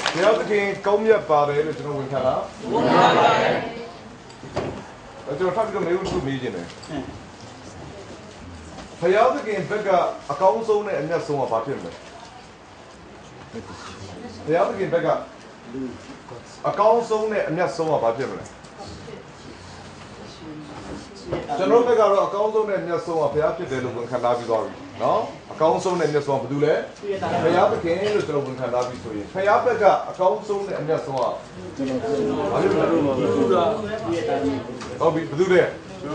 တရားသခင်ကောင်းမြတ်ပါတယ်လို့ကျွန်တော်ဝန်ခံတာဝန်ခံပါတယ်ကျွန်တော်ထပ်ပြီးတော့မေးဖို့သူမေးခြင်းတယ်ဘုရားသခင်ဘက်ကအကောင်းဆုံးနဲ့အမြတ်ဆုံးကဘာဖြစ်မလဲဘုရားသခင်ဘက်ကအကောင်းဆုံးနဲ့အမြတ်ဆုံးကဘာဖြစ်မလဲကျွန်တော်ဘက်ကတော့အကောင်းဆုံးနဲ့အမြတ်ဆုံးကဘုရားဖြစ်တယ်လို့ဝန်ခံထားပြီးသွားပြီနော်အကောင်းဆုံးနဲ့အမြတ်ဆုံးကဘာလို့လဲဘုရားသခင်လို့ကျွန်တော်ဝန်ခံထားပြီးဆိုရင်ဘုရားဘက်ကအကောင်းဆုံးနဲ့အမြတ်ဆုံးကကျွန်တော်ဘာလို့လဲဟုတ်ပြီဘယ်သူလဲ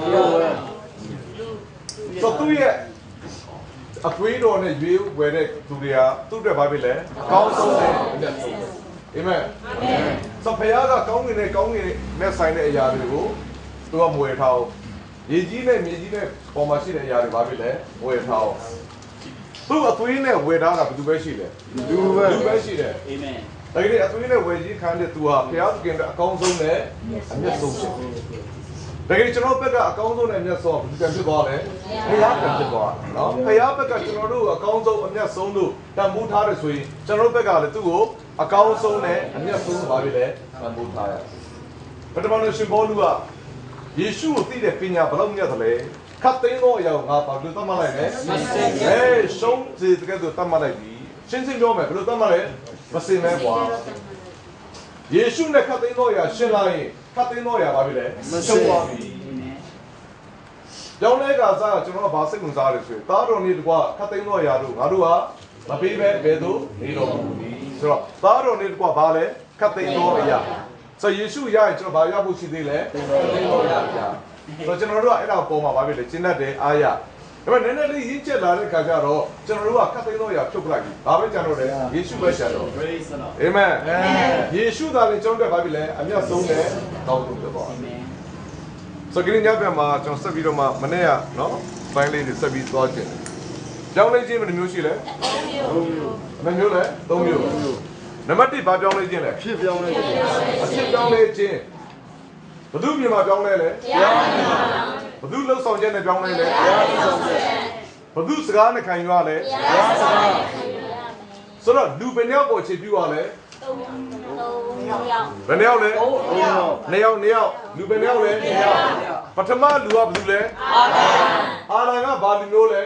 ဆိုသူရဲ့အသွေးတော်နဲ့ရွေးဝယ်တဲ့သူတွေကသူ့အတွက်ဘာဖြစ်လဲအကောင်းဆုံးနဲ့အမြတ်ဆုံးအာမင်ဆိုဘုရားကကောင်းငင်နဲ့ဆိုင်တဲ့အရာတွေကိုသူကမွေထားအောင်ရေကြီးနဲ့မြေကြီးနဲ့ပေါ်မှာရှိတဲ့အရာတွေဘာဖြစ်လဲဝယ်ထားအောင်သူ့အသွေးနဲ့ဝယ်ထားတာဘယ်သူပဲရှိတယ်လူပဲရှိတယ်အာမင်ဒါကြိအသွေးနဲ့ဝယ်ကြီးခံတဲ့သူဟာဘုရားသခင်ကအကောင်းဆုံးနဲ့အမြတ်ဆုံးဖြစ်တယ်ဒါကြိကျွန်တော်ဘက်ကအကောင်းဆုံးနဲ့အမြတ်ဆုံးဘယ်သူကဖြစ်သွားလဲဘုရားကဖြစ်သွားနော်ဘုရားဘက်ကကျွန်တော်တို့အကောင်းဆုံးအမြတ်ဆုံးလို့တန်ဖိုးထားတယ်ဆိုရင်ကျွန်တော်တို့ဘက်ကလည်းသူ့ကိုအကောင်းဆုံးနဲ့အမြတ်ဆုံးဘာဖြစ်လဲတန်ဖိုးထားရပထမဆုံးရှင်ဘောလူကယေရှုကိုသိတဲ့ပညာဘယ်လောက်မြတ်တယ်လဲခတ်သိမ်းတော့ရောက်ငါဘာလို့တတ်မှတ်လိုက်လဲရှုံးစီတကယ်တော့တတ်မှတ်လိုက်ပြီရှင်းရှင်းပြောမယ်ဘယ်လိုတတ်မှတ်လဲမစင်မဲကွာယေရှုနဲ့ခတ်သိမ်းတော့ရရှင်းလိုက်ရင်ခတ်သိမ်းတော့ရပါပြီလေရှုံးသွားပြီကြောင်းလဲကစားကျွန်တော်ကဘာစိတ်ဝင်စားရလဲဆိုရင်တားတော်နေတကွာခတ်သိမ်းတော့ရတို့ငါတို့ကမပေးပဲဘယ်သို့နေတော်မူသည်ဆိုတော့တားတော်နေတကွာဘာလဲခတ်သိမ်းတော့ရဆိုယေရှုရရင်ကျွန်တော်ဘာရဖို့ရှိသေးလဲသိမ်းတော့ရဆိုကျွန်တော်တို့ကအဲ့ဒါပေါ်မှာဘာဖြစ်လဲကျင့်တတ်တယ်အားရဒါပေမဲ့နည်းနည်းလေးရင်းချက်လာတဲ့ခါကျတော့ကျွန်တော်တို့ကခတ်သိမ်းတော့ရဖြုတ်ပလိုက်ပြီဘာပဲကြံတော့လဲယေရှုပဲကြံတော့အာမင်ယေရှုသာလည်းကျွန်တော်တို့ဘာဖြစ်လဲအမြတ်ဆုံးတဲ့တောင်းတဖြစ်သွားဆိုကြရင်ညပြန်မှာကျွန်တော်ဆက်ပြီးတော့မှမနေ့ကနော်ဘိုင်းလေးတွေဆက်ပြီးသွားခြင်းကြောင်းလေးချင်းဘယ်နှမျိုးရှိလဲ3မျိုးလဲ3မျိုးနံပါတ်1ဘာပြောင်းလဲခြင်းလဲအဖြစ်ပြောင်းလဲခြင်းအဖြစ်ပြောင်းလဲခြင်းဘုသူ့မြေမှာပြောင်းလဲလဲဘုသူ့လှုပ်ဆောင်ချက်နဲ့ပြောင်းလဲလဲဘုသူ့စကားနဲ့ခံယူရလဲဆိုတော့လူဘယ်နှယောက်ပေါ်ခြေပြုရလဲဘယ်နှယောက်လဲ2ယောက်လူဘယ်နှယောက်လဲပထမလူကဘယ်သူလဲအာရန်ကဘာလူမျိုးလဲ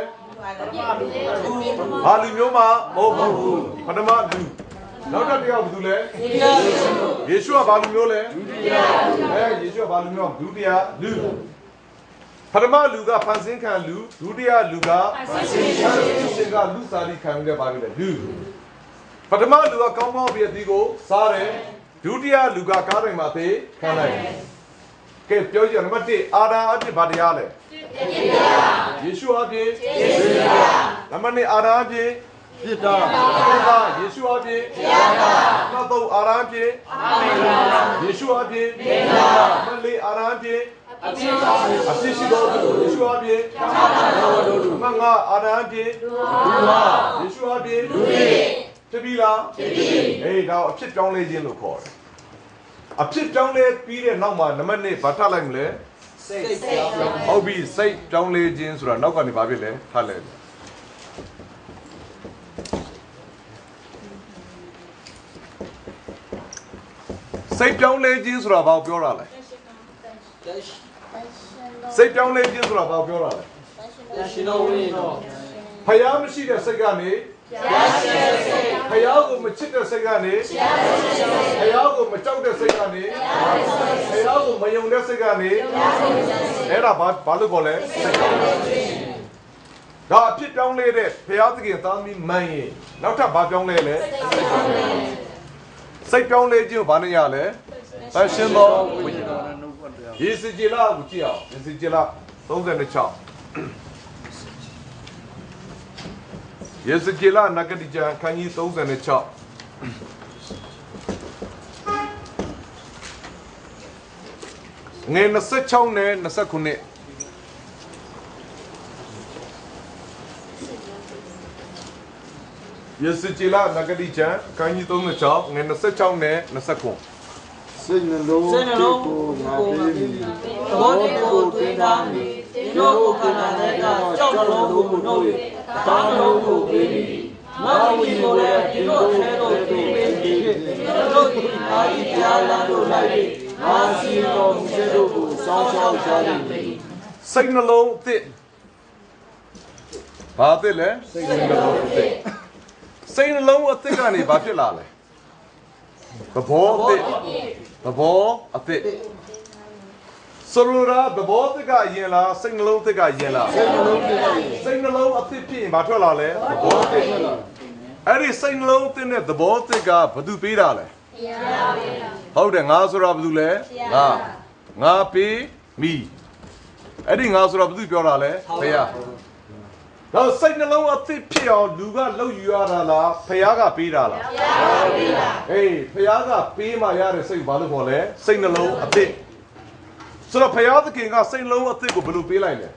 ဘာလူမျိုးမှာမဟုတ်ဘူးပထမလူနောက်တစ်ယောက်ဘယ်သူလဲယေရှုကဘာလူမျိုးလဲယေရှုကဘာလူမျိုးဒုတိယလူပထမလူကဖန်ဆင်းခံလူဒုတိယလူကဖန်ဆင်းရှင်ကလူစားပြီးခံရတဲ့ဘာလို့လဲလူပထမလူကကောင်းကောင်းပြည့်သည်ကိုစားတယ်ဒုတိယလူကကားတိုင်းမှာသေးခံလိုက်ကဲပြောကြည့်နံပါတ်1အာဒါအဖြစ်ဘာတရားလဲယေရှုအဖြစ်နံပါတ်2အာဒါအဖြစ်ပြစ်တာယေရှုအဖြစ်နောက်3အာရန်ဖြစ်ယေရှုအဖြစ်မလေးအာရန်ဖြစ်အဖြစ်ရှိတော်သူယေရှုအဖြစ်မငါအာရန်ဖြစ်ယေရှုအဖြစ်ဖြစ်ပြီလားဖြစ်ပြီအေးဒါအဖြစ်ပြောင်းလဲခြင်းလို့ခေါ်တယ်အဖြစ်ပြောင်းလဲပြီးတဲ့နောက်မှာနံပါတ်1ဘာထပ်လိုက်မလဲစိတ်ဟုတ်ပြီစိတ်ပြောင်းလဲခြင်းဆိုတာနောက်ကနေဘာဖြစ်လဲထပ်လဲစိတ်ပြောင်းလဲခြင်းဆိုတာဘာကိုပြောတာလဲစိတ်ပြောင်းလဲခြင်းဆိုတာဘာကိုပြောတာလဲရှင်တော်ဝိညာဉ်တော်ဖယားမရှိတဲ့စိတ်ကနေဖယားကိုမချစ်တဲ့စိတ်ကနေဖယားကိုမကြောက်တဲ့စိတ်ကနေဖယားကိုမယုံတဲ့စိတ်ကနေအဲ့ဒါဘာလို့ခေါ်လဲစိတ်ပြောင်းလဲခြင်းဒါအဖြစ်ပြောင်းလဲတဲ့ဖယားသခင်သားသမီးမှန်ရင်နောက်ထပ်ဘာပြောင်းလဲလဲစိတ်ပြောင်းလဲခြင်းကိုဘာနဲ့ရလဲအရှင်တော်ဝိညာဉ်တော်ယေစီကျေလာကိုကြည့်အောင်ယေစီကျေလာ36ယေစီကျေလာနဂတိကျမ်းခန်းကြီး36ငယ်26နဲ့29ယေစီကျေလာနဂတိကျမ်းခန်းကြီး36ငယ်26နဲ့29စိတ်နှလုံးကိုငါပေးပြီသဘောကိုသွင်းထားပြီဒီလိုကိုခန္ဓာထဲကကြောက်လုံးကိုနှုတ်၍တောင်းလုံးကိုပေးပြီငါဝိညာဉ်ကိုလည်းဒီလိုထဲသို့ပေးပြီစိတ်နှလုံးအသစ်ဘာအသစ်လဲစိတ်နှလုံးအသစ်စိတ်နှလုံးအသစ်ကနေဘာဖြစ်လာလဲသဘောအသစ်သဘောအသစ်ဆိုလိုတာသဘောအသစ်ကယင်လားစိတ်နှလုံးအသစ်ကယင်လားစိတ်နှလုံးအသစ်ဖြစ်ရင်ဘာထွက်လာလဲသဘောအသစ်အဲ့ဒီစိတ်နှလုံးအသစ်နဲ့သဘောအသစ်ကဘယ်သူပေးတာလဲဟုတ်တယ်ငါဆိုတာဘယ်သူလဲငါပေးမိအဲ့ဒီငါဆိုတာဘယ်သူပြောတာလဲဘုရားတော့စိတ်နှလုံးအသစ်ဖြစ်အောင်လူကလှုပ်ယူရတာလားဘုရားကပေးတာလားဘုရားပေးတာအေးဘုရားကပေးမှရတဲ့စိတ်ဘာလို့ခေါ်လဲစိတ်နှလုံးအသစ်ဆိုတော့ဘုရားသခင်ကစိတ်နှလုံးအသစ်ကိုဘယ်လိုပေးလိုက်လဲ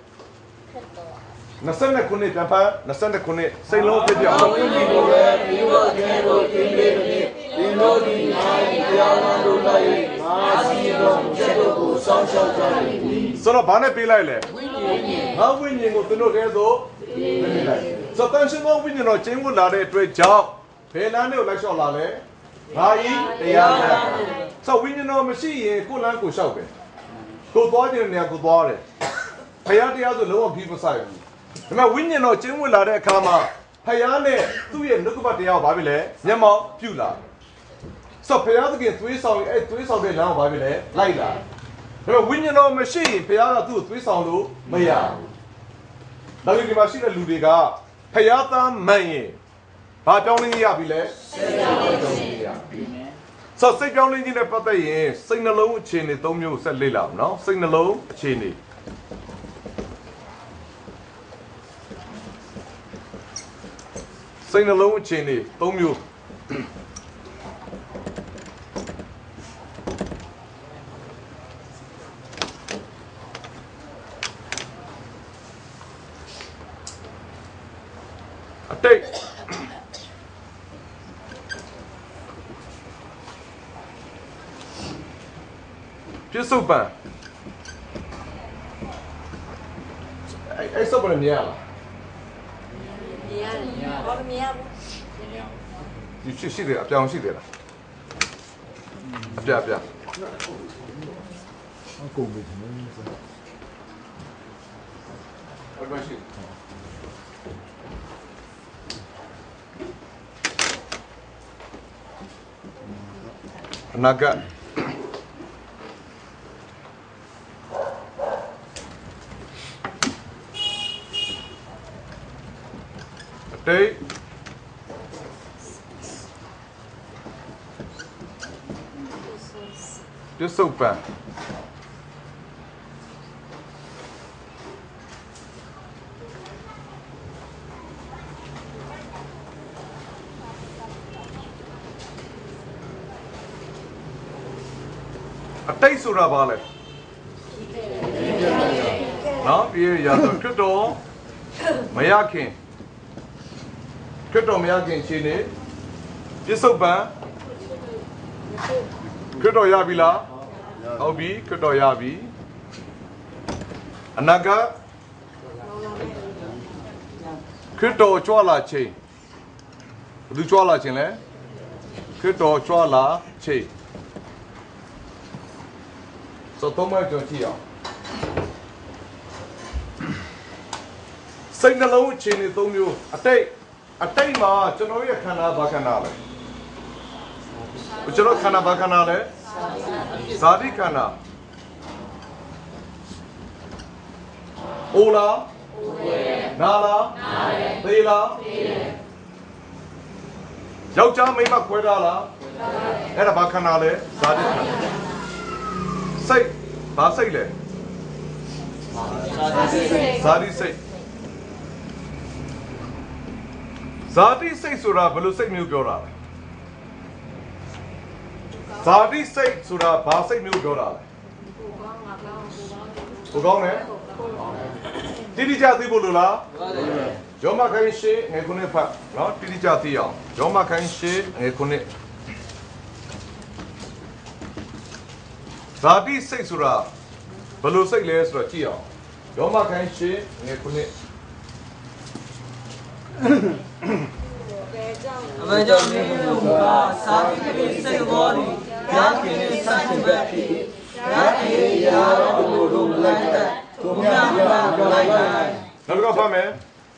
29ပြန်ဖတ်29စိတ်လုံးဖြစ်ပြအောင်ဝိညာဉ်ကိုပဲဒီလိုအကျဉ်းကိုသင်ပေးတဲ့ဒီလိုဒီနိုင်တရားနာလို့လိုက်ငါစီတော်ချက်တို့ကိုစောင့်ရှောက်ကြတယ်ဆိုတော့ဘာနဲ့ပေးလိုက်လဲဝိညာဉ်ငါဝိညာဉ်ကိုသင်တို့ကဲသို့ပေးလိုက်ဆိုတော့တန်ရှင်သောဝိညာဉ်တော်ကျင်းဝတ်လာတဲ့အတွက်ကြောင့်ဘယ်လမ်းတွေကိုလိုက်လျှောက်လာလဲငါဤတရားနာဆိုဝိညာဉ်တော်မရှိရင်ကိုယ်လမ်းကိုလျှောက်တယ်ကိုသွားခြင်းနေရာကိုသွားတယ်ဘုရားတရားဆိုလုံးဝပြီးမဆိုင်ဘူးဒါပေမဲ့ဝိညာဉ်တော်ကျင်းဝတ်လာတဲ့အခါမှာဖယားနဲ့သူ့ရဲ့နှုတ်ကပတ်တရားကိုဘာဖြစ်လဲမျက်မှောက်ပြုလာဆိုဖယားသခင်သွေးဆောင်ရဲ့သွေးဆောင်တဲ့လမ်းကိုဘာဖြစ်လဲလိုက်လာဒါပေမဲ့ဝိညာဉ်တော်မရှိရင်ဖယားကသူ့ကိုသွေးဆောင်လို့မရဘူးဒါကြောင့်ဒီမှာရှိတဲ့လူတွေကဖယားသားမှန်ရင်ဘာပြောင်းလဲရပြီလဲစိတ်ပြောင်းလဲရဆိုစိတ်ပြောင်းလဲခြင်းနဲ့ပတ်သက်ရင်စိတ်နှလုံးအခြေအနေ၃မျိုးဆက်လေ့လာအောင်နော်စိတ်နှလုံးအခြေအနေစိတ်နှလုံးအခြေအနေ၃မျိုးအတိတ်ပြစ္ဆုတ်ပံအဲ့စုပ်ပံမြင်ရလားဘာမမြင်ဘူးရှိတယ်အပြောင်ရှိတယ်လားအပြအကုန်ပြီဟုတ်ပါရှိအနာဂတ်တိတ်ပြစ္ဆုတ်ပံအတိတ်ဆိုတာဘာလဲနော်ပြေရတော့ခရစ်တော်မရခင်ခရစ်တော်မရခင်ရှင်နေပြစ္ဆုတ်ပံခရစ်တော်ရပြီလားဟုတ်ပြီခရစ်တော်ရပြီအနာဂတ်ခရစ်တော်ကြွလာခြင်းဘယ်သူကြွလာခြင်းလဲခရစ်တော်ကြွလာခြင်းဆိုတော့မကြည့်ကြည့်အောင်စိတ်နှလုံးအခြေအနေ၃မျိုးအတိတ်မှာကျွန်တော်ရဲ့ခန္ဓာဘာခန္ဓာလဲကျွန်တော်ခန္ဓာဘာခန္ဓာလဲဇာတိခန္ဓာအိုလားနာလားသေလားယောက်ျားမိန်းမခွဲထားလားအဲ့ဒါဘာခန္ဓာလဲဇာတိခန္ဓာစိတ်ဘာစိတ်လဲဇာတိစိတ်ဇာတိစိတ်ဆိုတာဘယ်လိုစိတ်မျိုးပြောတာလဲဇာတိစိတ်ဆိုတာဘာစိတ်မျိုးပြောတာလဲကိုကောင်းတယ်တိတိကျသိဖို့လို့လားယောမခိုင်းရှိငယ်ခုနှစ်ဖတ်နော်တိတိကျသိအောင်ယောမခိုင်းရှိငယ်ခုနှစ်ဇာတိစိတ်ဆိုတာဘယ်လိုစိတ်လဲဆိုတော့ကြည့်အောင်ယောမခိုင်းရှိငယ်ခုနှစ်အဘကြောင့်နေလို့ကစာတိပိစိတ်တော်သည်က Yakin Santi Yaki Yaro Like Tumia Like Now go for me.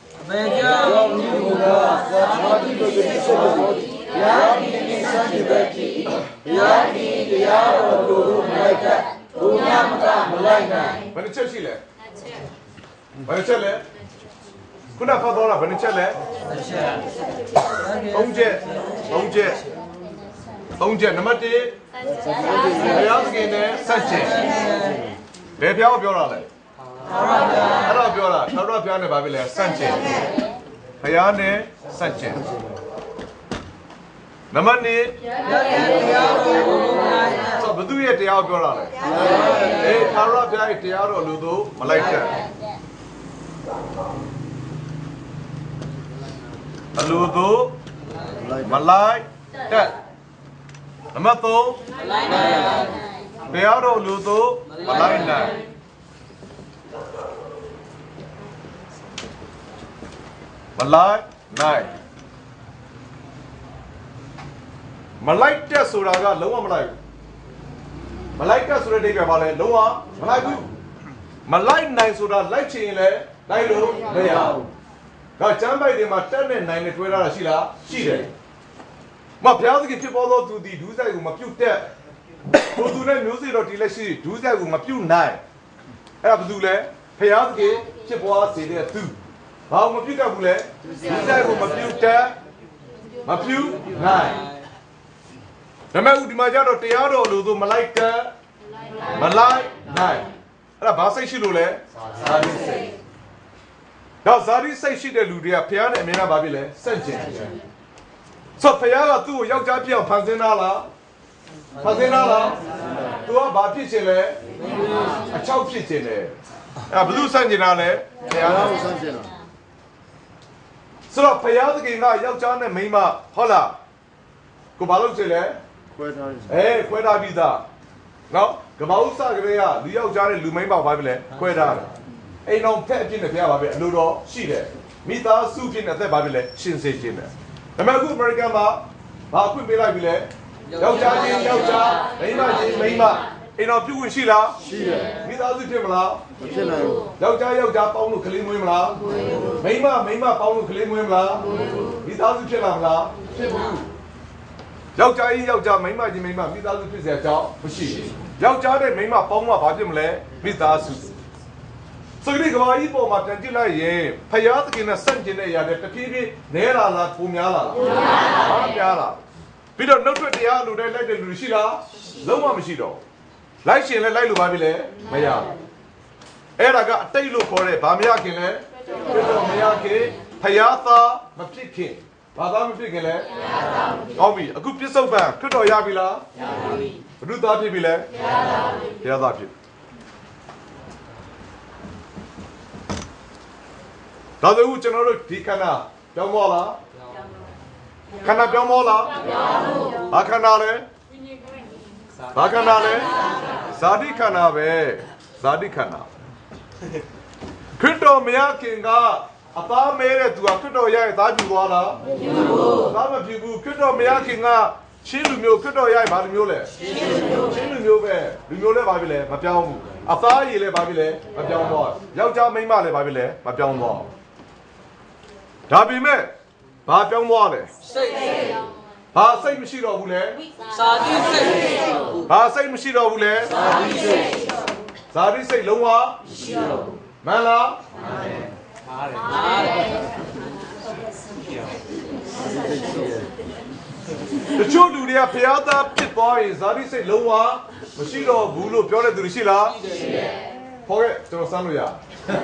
Yaki Santi Yaki Yaro Like Tumia Like When it's chile. When it's chile. Could have thought of when it's chile. Onje, number 2. I ask again, Sanchez. Baby, how are you? Hello, Piano Babylon, Sanchez. Hayane, Sanchez. Namani, so the do it the outdoor. A Carabia, Tiaro Ludo, Malika. Ludo, Malai, that. Namato, Tiaro Ludo, Malina. Malai, nine. Malaika Suraga, Loa Malai. Malaika Suradiga Valley, Loa, Malaibu. Malai nine Sura, Lighting, Nailo, Layao. Got Jamba de Matan 9 Twitter, Sheila. My parents give people to the Duza whom a few there. Who do not music or delay, Duza whom a few nine. Abdule, Payazgi, Chipwa, say there too. How much you can bullet? Duza whom a few there, a few nine. The man who Majaro Tiaro, Ludo Malaika, Malai, nine. And a Basa Shilule, Zadi. Now Zadi say she did Ludia, Pian and Mina Babile, Sanchez. So Payala too, young champion, Panzinala, to a Bapicele, a chow pitchele, a blue sanginale, so Payala, young John and Mima, Hola, Kubalocele, Queda Vida. No, Kabausa Grea, the young John and Lumema Babile, Queda. Ain't no pet in the Piababe, Ludo, she there. Mita, soup in the Babile, Shinse Dinner. The Magu American bar, could be like Ville, Yaucha, Mima, in our few Shila, without the Timala, Yaucha, Paulo Kalimula, Mima, Paulo Kalimula, without the Timala, Yaucha, Mima, without the Pizza, she. Yaucha, Mima, Poma, Bajimle, without Susan. So you go Ibo Matantilla, ye, Payat in a centenary, the TV, Nera, Pumiala. We don't know what they are, they let the Lucilla, Loma Machido. Like she and Lailu Babile, Maya. Eraga, Tailu for it, Bamiakine, Mayake, Payata, Mapiki, Madame Pigile, Obi, a good piece of back, Kudo Yabila, Ruda Pibile, Yadapi. That's the general Tikana, Yamola, Kana Yamola, Akanale, Sadi Kanabe, Sadi Kana. Kuto Miyakinga, Ata made to a Kuto Yai Tajuana, Sama Pibu, Kuto Miyakinga, Chilu, Kuto Yai Badmule, Chilu, Lumule Babile, Mapiamu, Ata Yele Babile, Mapiamu, Yauja Mimale Babile, Mapiamu. Dabi me, ba piao mo le. Ba sai mashi do bu le. Ba sai mashi do bu le. Zadi sai long wa. Man la. The children they are piada pit boy. Zadi sai long wa. Mashi do bu lo piao le du shi la. Forget to san lo ya.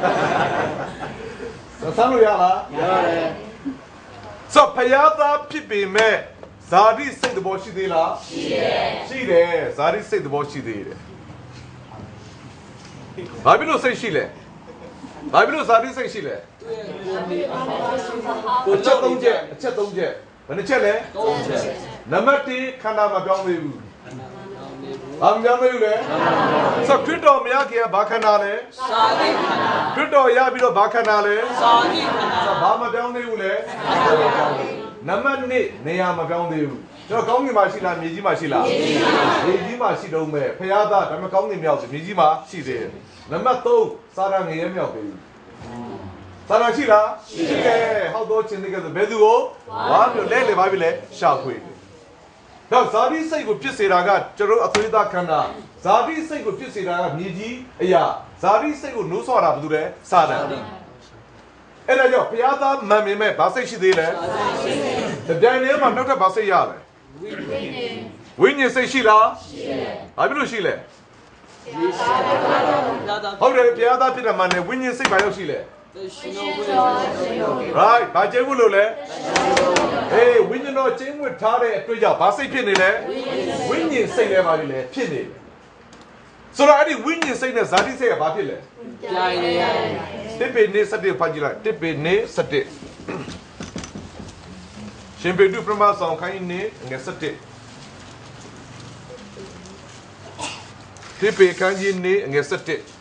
So Payata Pipi me Zadi said the boshi de la. She there, Zadi said the boshi de. Babilo say Shile. Babilo Zadi say Shile. Chet when the chele Namati Kanama Gamu. I'm young. So Kuto Miyaki Bacanale, Kuto Yabilo Bacanale, Bama down the Ule, Namani, Neama down the ကျွန်တော်ကောင်းကင်မှာရှိလားမြေကြီးမှာရှိလားမြေကြီးမှာရှိတော့မဲ့ဖခင်သားဒါပေမဲ့ကောင်းကင်မြောက်မြေကြီးမှာရှိသေးတယ်နံပါတ်3စာရငရဲမြောက်ပြီစာရရှိလားရှိတယ်ဟောက်တော့ချင်းတွေကဘယ်သူကိုဝါမျိုးလဲလေပါပြီလဲရှာဖွေတော့ဇာတိစိတ်ကိုဖြစ်စေတာကကျွန်တော်အသွေးသားခန္ဓာဇာတိစိတ်ကိုဖြစ်စေတာကမြေကြီးအရာဇာတိစိတ်ကိုနှိုးဆွာတာဘာလို့လဲစာတန်အဲ့ဒါကြောင့်ဘုရားသားမှန်မြင်မဲ့ဘာစိတ်ရှိသေးလဲတပြိုင်တည်းမှာနောက်ထပ်ဘာစိတ်ရလဲဝိညာဉ်စိတ်ရှိလားရှိတယ်ဘာဖြစ်လို့ရှိလဲဟုတ်တယ်ဘုရားသားဖြစ်တဲ့မှန်တယ်ဝိညာဉ်စိတ်ဘာရောက်ရှိလဲright ဘာကျင်းဘူးလို့လဲအေးဝိညာဉ်တော်ကျင်းဝတ်ထားတဲ့အတွေ့အကြဘာစိတ်ဖြစ်နေလဲဝိညာဉ်စိတ်လည်းပါပြီလေဖြစ်နေတယ်ဆိုတော့အဲ့ဒီဝိညာဉ်စိတ်နဲ့ဇာတိစိတ်ကဘာဖြစ်လဲကြိုင်နေရတယ်တစ်ပေနေ7ဖတ်ကြည့်လိုက်တစ်ပေနေ7ရှင်ပေတုပရမဆောင်ခိုင်းနေငယ်7တစ်ပေခန်းကြီးနေငယ်7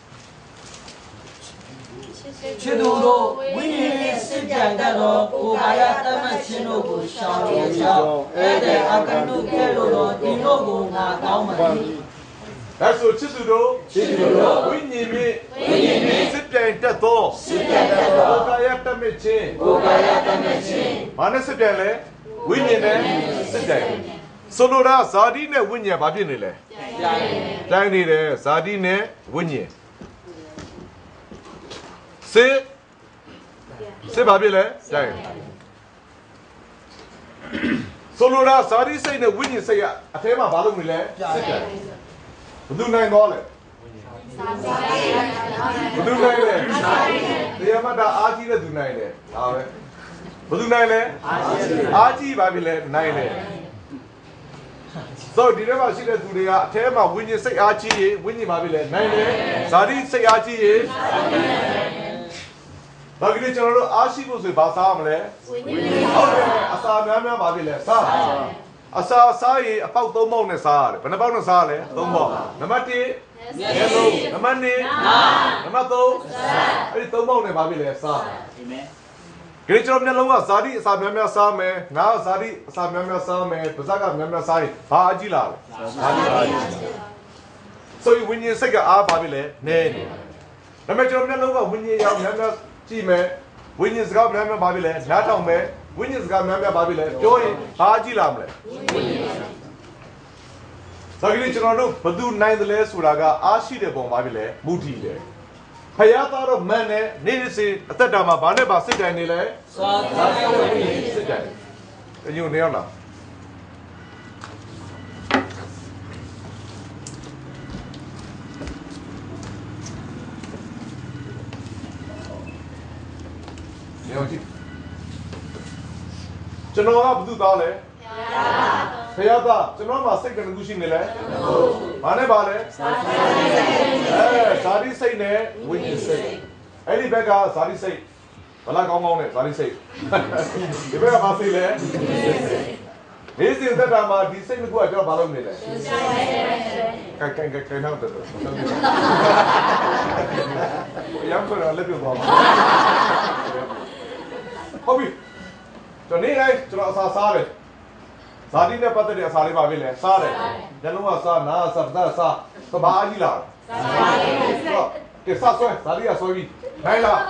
ချစ်သူတို့ဝိညာဉ်နဲ့စစ်ကြံတတ်သောကိုယ်ကာယတမတ်ခြင်းတို့ကိုရှောင်ရကြောင်းအဲ့တဲ့အကနုကဲ့သို့သောဒီတို့ကိုငါတောင်းပန်၏ဒါဆိုချစ်သူတို့ဝိညာဉ်နဲ့စစ်ပြိုင်တတ်သောကိုယ်ကာယတမတ်ခြင်းဘာနဲ့စစ်ပြိုင်လဲဝိညာဉ်နဲ့စစ်ပြိုင်ဆိုလိုတာဇာတိနဲ့ဝိညာဉ်ဘာဖြစ်နေလဲတိုင်းနေတယ်ဇာတိနဲ့ဝိညာဉ်စစ်ဘာဖြစ်လဲတိုင်းဆိုလိုတာဇာတိစိတ်နဲ့ဝိညာဉ်စိတ်ကအထဲမှာဘာလုပ်နေလဲစစ်တယ်ဘယ်သူနိုင်တော့လဲဘယ်သူနိုင်လဲတရားမတာအားကြီးတဲ့သူနိုင်တယ်ဒါပဲဘယ်သူနိုင်လဲအားကြီးပါပြီလဲနိုင်တယ်ဆိုဒီထဲမှာရှိတဲ့သူတွေကအထဲမှာဝိညာဉ်စိတ်အားကြီးရင်ဝိညာဉ်ပါပြီလဲနိုင်တယ်ဇာတိစိတ်အားကြီးရင်ဘာကြည့်ကျွန်တော်တို့အားရှိဖို့ဆိုဘာစားမလဲဟုတ်တယ်အစာများပါပြီလဲစားအစာစားရင်အပေါက်3ပေါက်နဲ့စားရတယ်ဘယ်နှပေါက်နဲ့စားရလဲ3ပေါက်နံပါတ်1ရေလုံးနံပါတ်2နံပါတ်3အဲ့ဒီ3ပေါက်နဲ့ပါပြီလဲစားအာမင်ကြည့်ကျွန်တော်မျက်လုံးကဇာတိအစာများစားမယ်နားဇာတိအစာများစားမယ်ပါးစပ်ကများစားရင်ဘာအကြည့်လာလဲဇာတိအားကြီးဆိုရင်ဝိညာဉ်စိတ်ကအားပါပြီလဲနဲနေဒါပေမဲ့ကျွန်တော်မျက်လုံးကဝိညာဉ်ရောများကြည့်မယ်ဝိညာဉ်စကားများပါပြီလဲနားထောင်မယ်ဝိညာဉ်စကားများပါပြီလဲပြောရင်ဘာကြည့်လာမလဲဒါကြည့်ကျွန်တော်တို့ဘသူနိုင်တယ်လဲဆိုတာကအားရှိတဲ့ပုံပါပြီလဲမူတည်တယ်ဖယားသားတော့မန်နဲ့နေနေစီအသက်တာမှာဘာနဲ့ပါစစ်တိုင်နေလဲသာသနာ့ဝိညာဉ်စစ်တိုင်အညိုနေရောက်လားကျွန်တော်ကဘသူသားလဲဖယားသားကျွန်တော်မှာစိတ်ကနကူရှိနေလဲဘာနဲ့ပါလဲဇာတိစိတ်နဲ့ဝိညာဉ်စိတ်အဲ့ဒီဘက်ကဇာတိစိတ်ဘလာကောင်းနဲ့ဇာတိစိတ်ဒီဘက်ကဘာစိတ်လဲနေစဉ်သက်တာမှာဒီစိတ်ကကျွန်တော်ဘာလုပ်နေလဲကိုင်နောက်တယ်ရမ်းခေါ်လည်းပြောပါဟုတ်ပြီကျွန်တော်နေတိုင်းကျွန်တော်အစာစားတယ်ဇာတိနဲ့ပတ်သက်တဲ့အစာလေးပါပြီလေစားတယ်ညလုံးကစားနားစားပတ်စားသဘာအကြီးလားစားတယ်ကဲစားဆွဲဇာတိကဆွဲပြီးနိုင်လား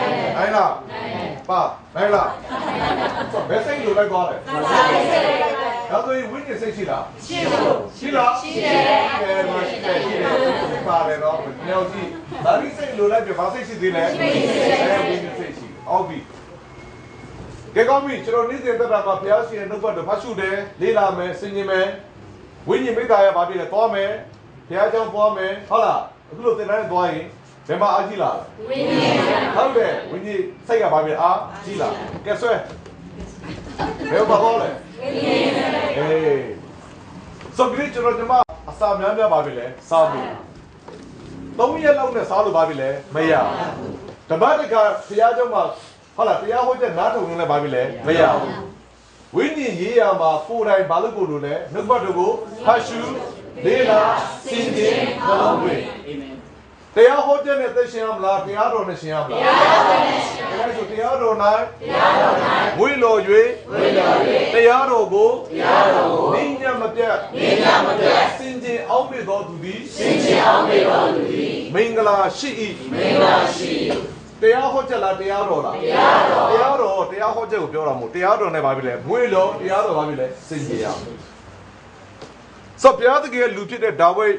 ပါနိုင်လားဆိုဘယ်စိတ်လိုလိုက်သွားလဲဒါဆိုရင်ဝိညာဉ်စိတ်ရှိလားရှိလားရှိတယ်ကဲမရှိတယ်ပါတယ်တော့ညောင်ကြည့်ဇာတိစိတ်လိုလိုက်ပြဘာစိတ်ရှိသေးလဲဝိညာဉ်စိတ်ရှိအောက်ပြီကဲကောင်းပြီကျွန်တော်နေ့စဉ်သက်တာမှာဘုရားရှင်ရဲ့နှုတ်ဘတ်တော်ဖတ်ရှုတယ်လေ့လာမယ်ဆင်ခြင်မယ်ဝိညာဉ်မိသားရပါပြီလေသွားမယ်ဘုရားကျောင်းသွားမယ်ဟုတ်လားအခုလိုသင်တန်းနဲ့သွားရင်ဘယ်မှာအားကြီးလာလဲဝိညာဉ်ဟုတ်တယ်ဝိညာဉ်စိတ်ကပါပြီအားကြီးလာကဲဆွဲဘယ်မှာဟောလဲဝိညာဉ်အေးဆိုပြီးကျွန်တော်ဒီမှာအစာများပါပြီလေစားဖို့3ရက်လောက်နဲ့စားလို့ပါပြီလေမရဓမ္မတက္ကဘုရားကျောင်းမှာဟုတ်လားတရားဟောချက်နားထောင်နေလဲပါပြီလေမရဘူးဝိညာဉ်ရေးရမှာကိုယ်တိုင်ဘာလို့ကိုလို့လဲနှုတ်ဘတ်တို့ကိုဖတ်ရှုလေ့လာစင်ကြင်နှလုံးသွင်းအာမင်တရားဟောတဲ့နဲ့သိရှင်ရမလားတရားတော်နဲ့ရှင်ရမလားတရားတော်နဲ့ရှင်ရပါဆိုတရားတော်၌ဝိလော၍တရားတော်ကိုနိညာမပြတ်စင်ကြင်အောင်ပေတော်သူသည်မင်္ဂလာရှိ၏တရားဟောချက်လားတရားတော်လားတရားတော်တရားဟောချက်ကိုပြောတာမဟုတ်တရားတော်နဲ့ဘာဖြစ်လဲမွေးလို့တရားတော်ဘာဖြစ်လဲစင်ကြင်ရဆိုဘုရားတကယ်လူဖြစ်တဲ့ဒါဝိဒ်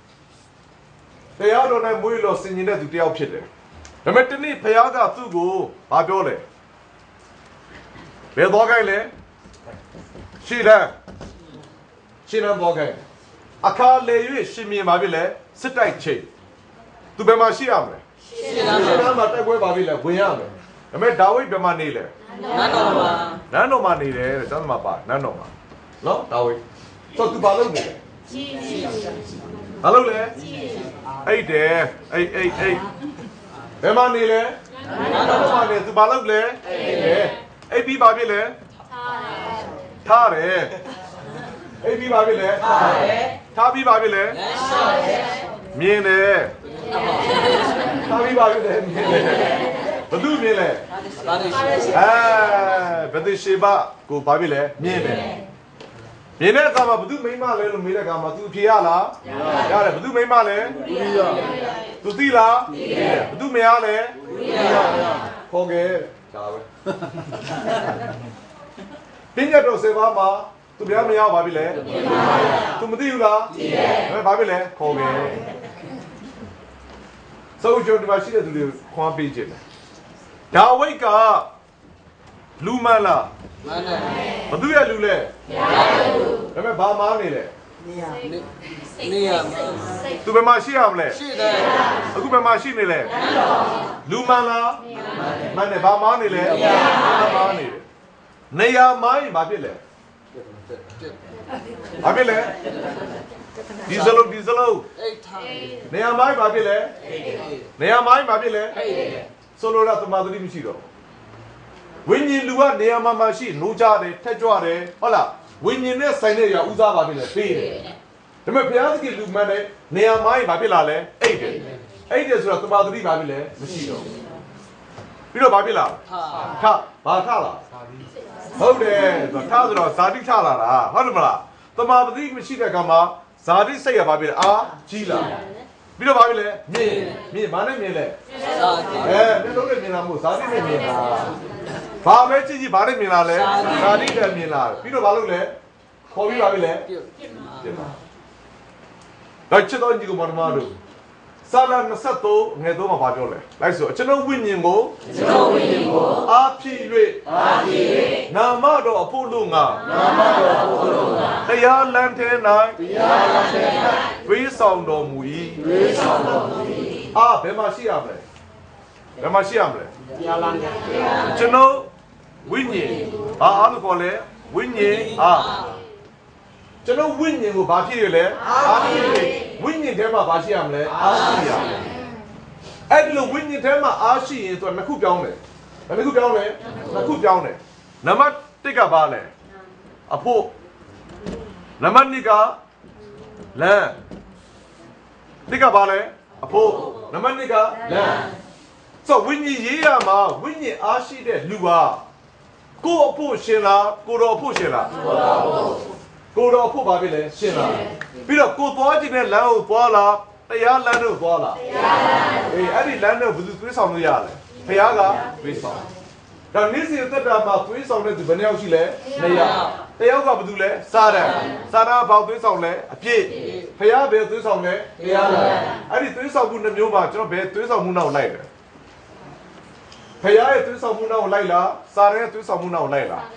တရားတော်နဲ့မွေးလို့စင်ကြင်တဲ့သူတယောက်ဖြစ်တယ်ဒါပေမဲ့တနေ့ဘုရားကသူ့ကိုဘာပြောလဲဘယ်သွားခိုင်းလဲရှင်းတယ်သွားခိုင်းအခါလေ၍ရှင်မြင်ပါပြီလေစစ်တိုက်ချိန်သူဘယ်မှာရှိရမလဲရှင်းတယ်မှာတိုက်ပွဲပါပြီလေဝင်ရမယ်ဒါပေမဲ့ဒါဝိဒ်ဘယ်မှာနေလဲနန်းတော်မှာနေတယ်တဲ့ကျောင်းမှာပါနန်းတော်မှာနော်ဒါဝိဒ်ဆိုသူဘာလုပ်နေလဲဘာလုပ်လဲအိတ်တယ်အိတ်ဘယ်မှာနေလဲနန်းတော်မှာနေသူဘာလုပ်လဲအိတ်ပြီးပါပြီလေထားတယ်အိတ်ပြီးပါပြီလေထားပြီးပါပြီလေမြင်တယ်ထားပြီးပါပြီလေမြင်တယ်ဘသူမြင်လဲဘယ်သူရှိပါကိုပါပြီလေမြင်တယ်မြင်တဲ့အခါမှာဘသူမိမလဲလို့မေးတဲ့အခါမှာသူဖြေရလားရတယ်ဘသူမိမလဲသူသိလားဘသူမရလဲခေါ်ခဲ့ဒါပဲပညာတော်စေပါမှာသူများမရပါပြီလေသူမသိဘူးလားဘာဖြစ်လဲခေါ်ခဲ့ဆိုကြဒီမှာရှိတဲ့သူတွေခွန်ပေးခြင်းဒါဝိတ်ကလူမန်းလားမှန်တယ်ဘသူရဲ့လူလဲဒါပေမဲ့ဘာမားနေလဲနေရသူဘယ်မှာရှိရမလဲရှိတယ်အခုဘယ်မှာရှိနေလဲလူမန်းလားမှန်တယ်ဘာမားနေလဲမားနေတယ်နေရာမိုင်းဘာဖြစ်လဲဘာဖြစ်လဲဒီစလုံးနေရာမိုင်းဘာဖြစ်လဲနေရာမိုင်းဘာဖြစ်လဲဆိုလိုတာသမာဓိမရှိတော့ဝိညာဉ်လူကနေရာမှာရှိနိုးကြတယ်ထက်ကြွတယ်ဟုတ်လားဝိညာဉ်နဲ့ဆိုင်တဲ့ရာဥစားပါပြီလေပေးတယ်ဒါပေမဲ့ဘုရားသခင်လူမှန်တဲ့နေရာမိုင်းဘာဖြစ်လာလဲအိတ်တယ်ဆိုတော့သမာဓိဘာဖြစ်လဲမရှိတော့ပြီးတော့ဘာဖြစ်လာထဘာထလာဟုတ်တယ်ထဆိုတော့ဇာတိထလာတာဟုတ်တယ်မလားသမာဓိမရှိတဲ့ကမှာဇာတိစိတ်ရဘာဖြစ်လဲအာကြီးလာပြီးတော့ဘာဖြစ်လဲမြင်ဘာနဲ့မြင်လဲမျက်လုံးနဲ့မြင်တာမဟုတ်ဇာတိနဲ့မြင်တာဘာပဲကြည့်ဘာနဲ့မြင်လာလဲဇာတိနဲ့မြင်လာပြီးတော့ဘာလုပ်လဲခေါ်ပြီးပါပြီလေပြပါဒါချစ်တော်ညီကိုမတော်မတို့စာလ23ငယ်3မှာဘာပြောလဲလိုက်ဆိုကျွန်တော်ဝိညာဉ်ကိုအားဖြည့်၍နာမတော်အဖို့လို့ငါတရားလမ်းထဲ၌ဝိဆောင်တော်မူ၏အားဘယ်မှာရှိရမလဲတရားလမ်းကျွန်တော်ဝိညာဉ်အားလို့ခေါ်လဲဝိညာဉ်အားကျွန်တော်ဝိညာဉ်ကိုဘာဖြစ်ရလဲအားဖြစ်ရဝိညာဉ်ထဲမှာဘာရှိရမလဲအားရှိရအဲ့ဒီလိုဝိညာဉ်ထဲမှာအားရှိရင်ဆိုတော့နှစ်ခုပြောင်းတယ်နံပါတ်1ကဘာလဲအဖို့နံပါတ်2ကလမ်း1ကဘာလဲအဖို့နံပါတ်2ကလမ်းဆိုဝိညာဉ်ရေးရမှာဝိညာဉ်အားရှိတဲ့လူဟာကိုယ်အဖို့ရှင်လားကိုတော်အဖို့ရှင်လားကိုတော်အဖို့ပါပြီလေရှင်လားပြီးတော့ကိုသွားခြင်းတဲ့လမ်းကိုသွားလားတရားလမ်းတို့သွားလားအဲ့ဒီလမ်းတို့ဘယ်သူသွေးဆောင်လို့ရလဲဘုရားကသွေးဆောင်ဒါနေ့စဉ်သက်တာမှာသွေးဆောင်တဲ့သူဘယ်နှယောက်ရှိလဲ2ယောက်တယောက်ကဘယ်သူလဲစာရဘောက်သွေးဆောင်လဲအပြည့်ဘုရားဘယ်သွေးဆောင်လဲတရားလမ်းအဲ့ဒီသွေးဆောင်မှုနှမျိုးမှာကျွန်တော်ဘယ်သွေးဆောင်မှုနောက်လိုက်လဲဘုရားရဲ့သွေးဆောင်မှုနောက်လိုက်လားစာရရဲ့သွေးဆောင်မှုနောက်လိုက်လား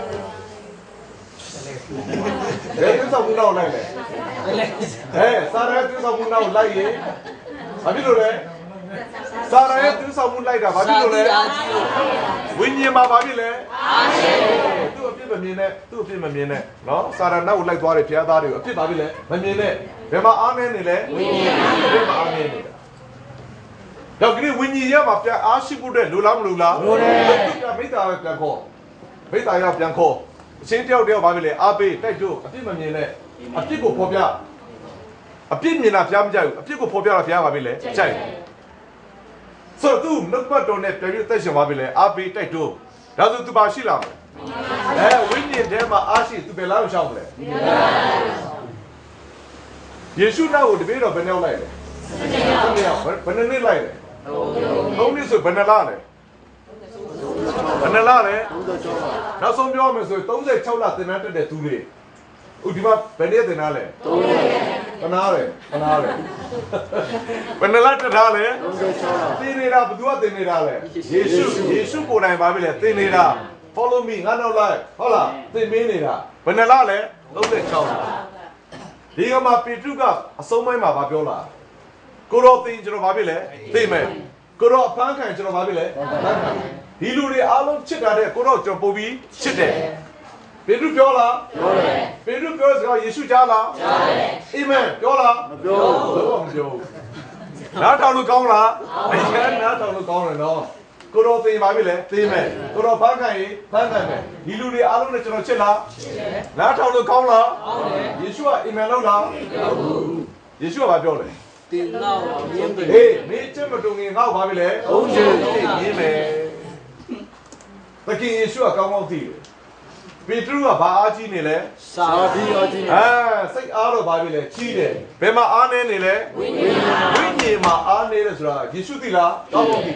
ဘယ်သွေးဆောင်မှုနောက်လိုက်လဲစာရရဲ့သွေးဆောင်မှုနောက်လိုက်ရင်ဘာဖြစ်လို့လဲစာရရဲ့သွေးဆောင်မှုလိုက်တာဘာဖြစ်လို့လဲဝိညာဉ်မှာဘာဖြစ်လဲသူ့အဖြစ်မမြင်နဲ့နော်စာရနောက်လိုက်သွားတယ်ဘုရားသားတွေကိုအဖြစ်ဘာဖြစ်လဲမမြင်နဲ့ဘယ်မှာအားနေလဲဝိညာဉ်ဘယ်မှာအားနေနေတာတော့ဒီဝိညာဉ်ရမှာပြန်အားရှိဖို့တဲ့လိုလားမလိုလားလိုတယ်မိသားပဲပြန်ခေါ်မိသားရပြန်ခေါ်အချင်းတယောက်ဘာဖြစ်လဲအားပေးတိုက်တို့အပြစ်မမြင်နဲ့အပြစ်ကိုဖော်ပြအပြစ်မြင်တာဘုရားမကြိုက်ဘူးအပြစ်ကိုဖော်ပြတာဘုရားပါပြီလေကြိုက်ဆိုတော့သူနှုတ်ပတ်တော်နဲ့ပြန်ပြီးသက်ရှင်ပါပြီလေအားပေးတိုက်တွန်းဒါဆိုသူပါရှိလာမယ်ဝိညာဉ်ထဲမှာအားရှိသူပဲလားမရှောင်ဘူးလေယေရှုနာကိုတပည့်တော်ဘယ်နှယောက်လိုက်လဲဘယ်နှစ်လိုက်လဲသုံးနှစ်ဆိုဘယ်နှလားလဲဘယ်နှလားလဲနောက်ဆုံးပြောမယ်ဆိုရင်36လသင်တန်းတက်တဲ့သူတွေဥဒီမှာဘယ်နေ့သင်တန်းလဲခနာတယ်ဘယ်နှလားတက်ထားလဲ36သင်နေတာဘယ်သူကသင်နေတာလဲယေရှုကိုယ်တိုင်ပါပြီလေသင်နေတာ follow me ငါနောက်လိုက်ဟုတ်လားသင်မင်းနေတာဘယ်နှလားလဲ36လဒီကမှာပေတရုကအဆုံးပိုင်းမှာဗာပြောလာကိုရောသင်ကျွန်တော်ဗာပြီလေသိမယ်ကိုရောအဖမ်းခံကျွန်တော်ဗာပြီလေဒီလူတွေအားလုံးချစ်တာတဲ့ကိုရောကျွန်တော်ပို့ပြီးချစ်တယ်ပေတရုပြောလားပြောတယ်ပေတရုပြောတဲ့စကားယေရှုကြားလားကြားတယ်အာမင်ပြောလားမပြောဘူးဘာမှမပြောဘူးနားထောင်လို့ကောင်းလားအရင်နားထောင်လို့ကောင်းတယ်နော်ကိုရောသင်ပါပြီလေသိမယ်ကိုရောဖမ်းခံရင်ဖမ်းခံမယ်ဒီလူတွေအားလုံးနဲ့ကျွန်တော်ချစ်လားချစ်တယ်နားထောင်လို့ကောင်းလားကောင်းတယ်ယေရှုကအာမင်လို့လားမပြောဘူးယေရှုကဘာပြောလဲတင်တော့ရင်းတယ်ဟေးမင်းချစ်မတုံငင်ငေါ့ပါပြီလေဟုတ်တယ်ရင်းမယ်သခင်ယေရှုကကောင်းကောင်းသိတယ်ပေတရုကဘာအားကြီးနေလဲစာပြီးအားကြီးနေစိတ်အားတော့ဘာပြီလဲကြီးတယ်ဘယ်မှာအားနေနေလဲဝိညာဉ်မှာအားနေတယ်ဆိုတာယေရှုသိလားကောင်းကောင်းသိ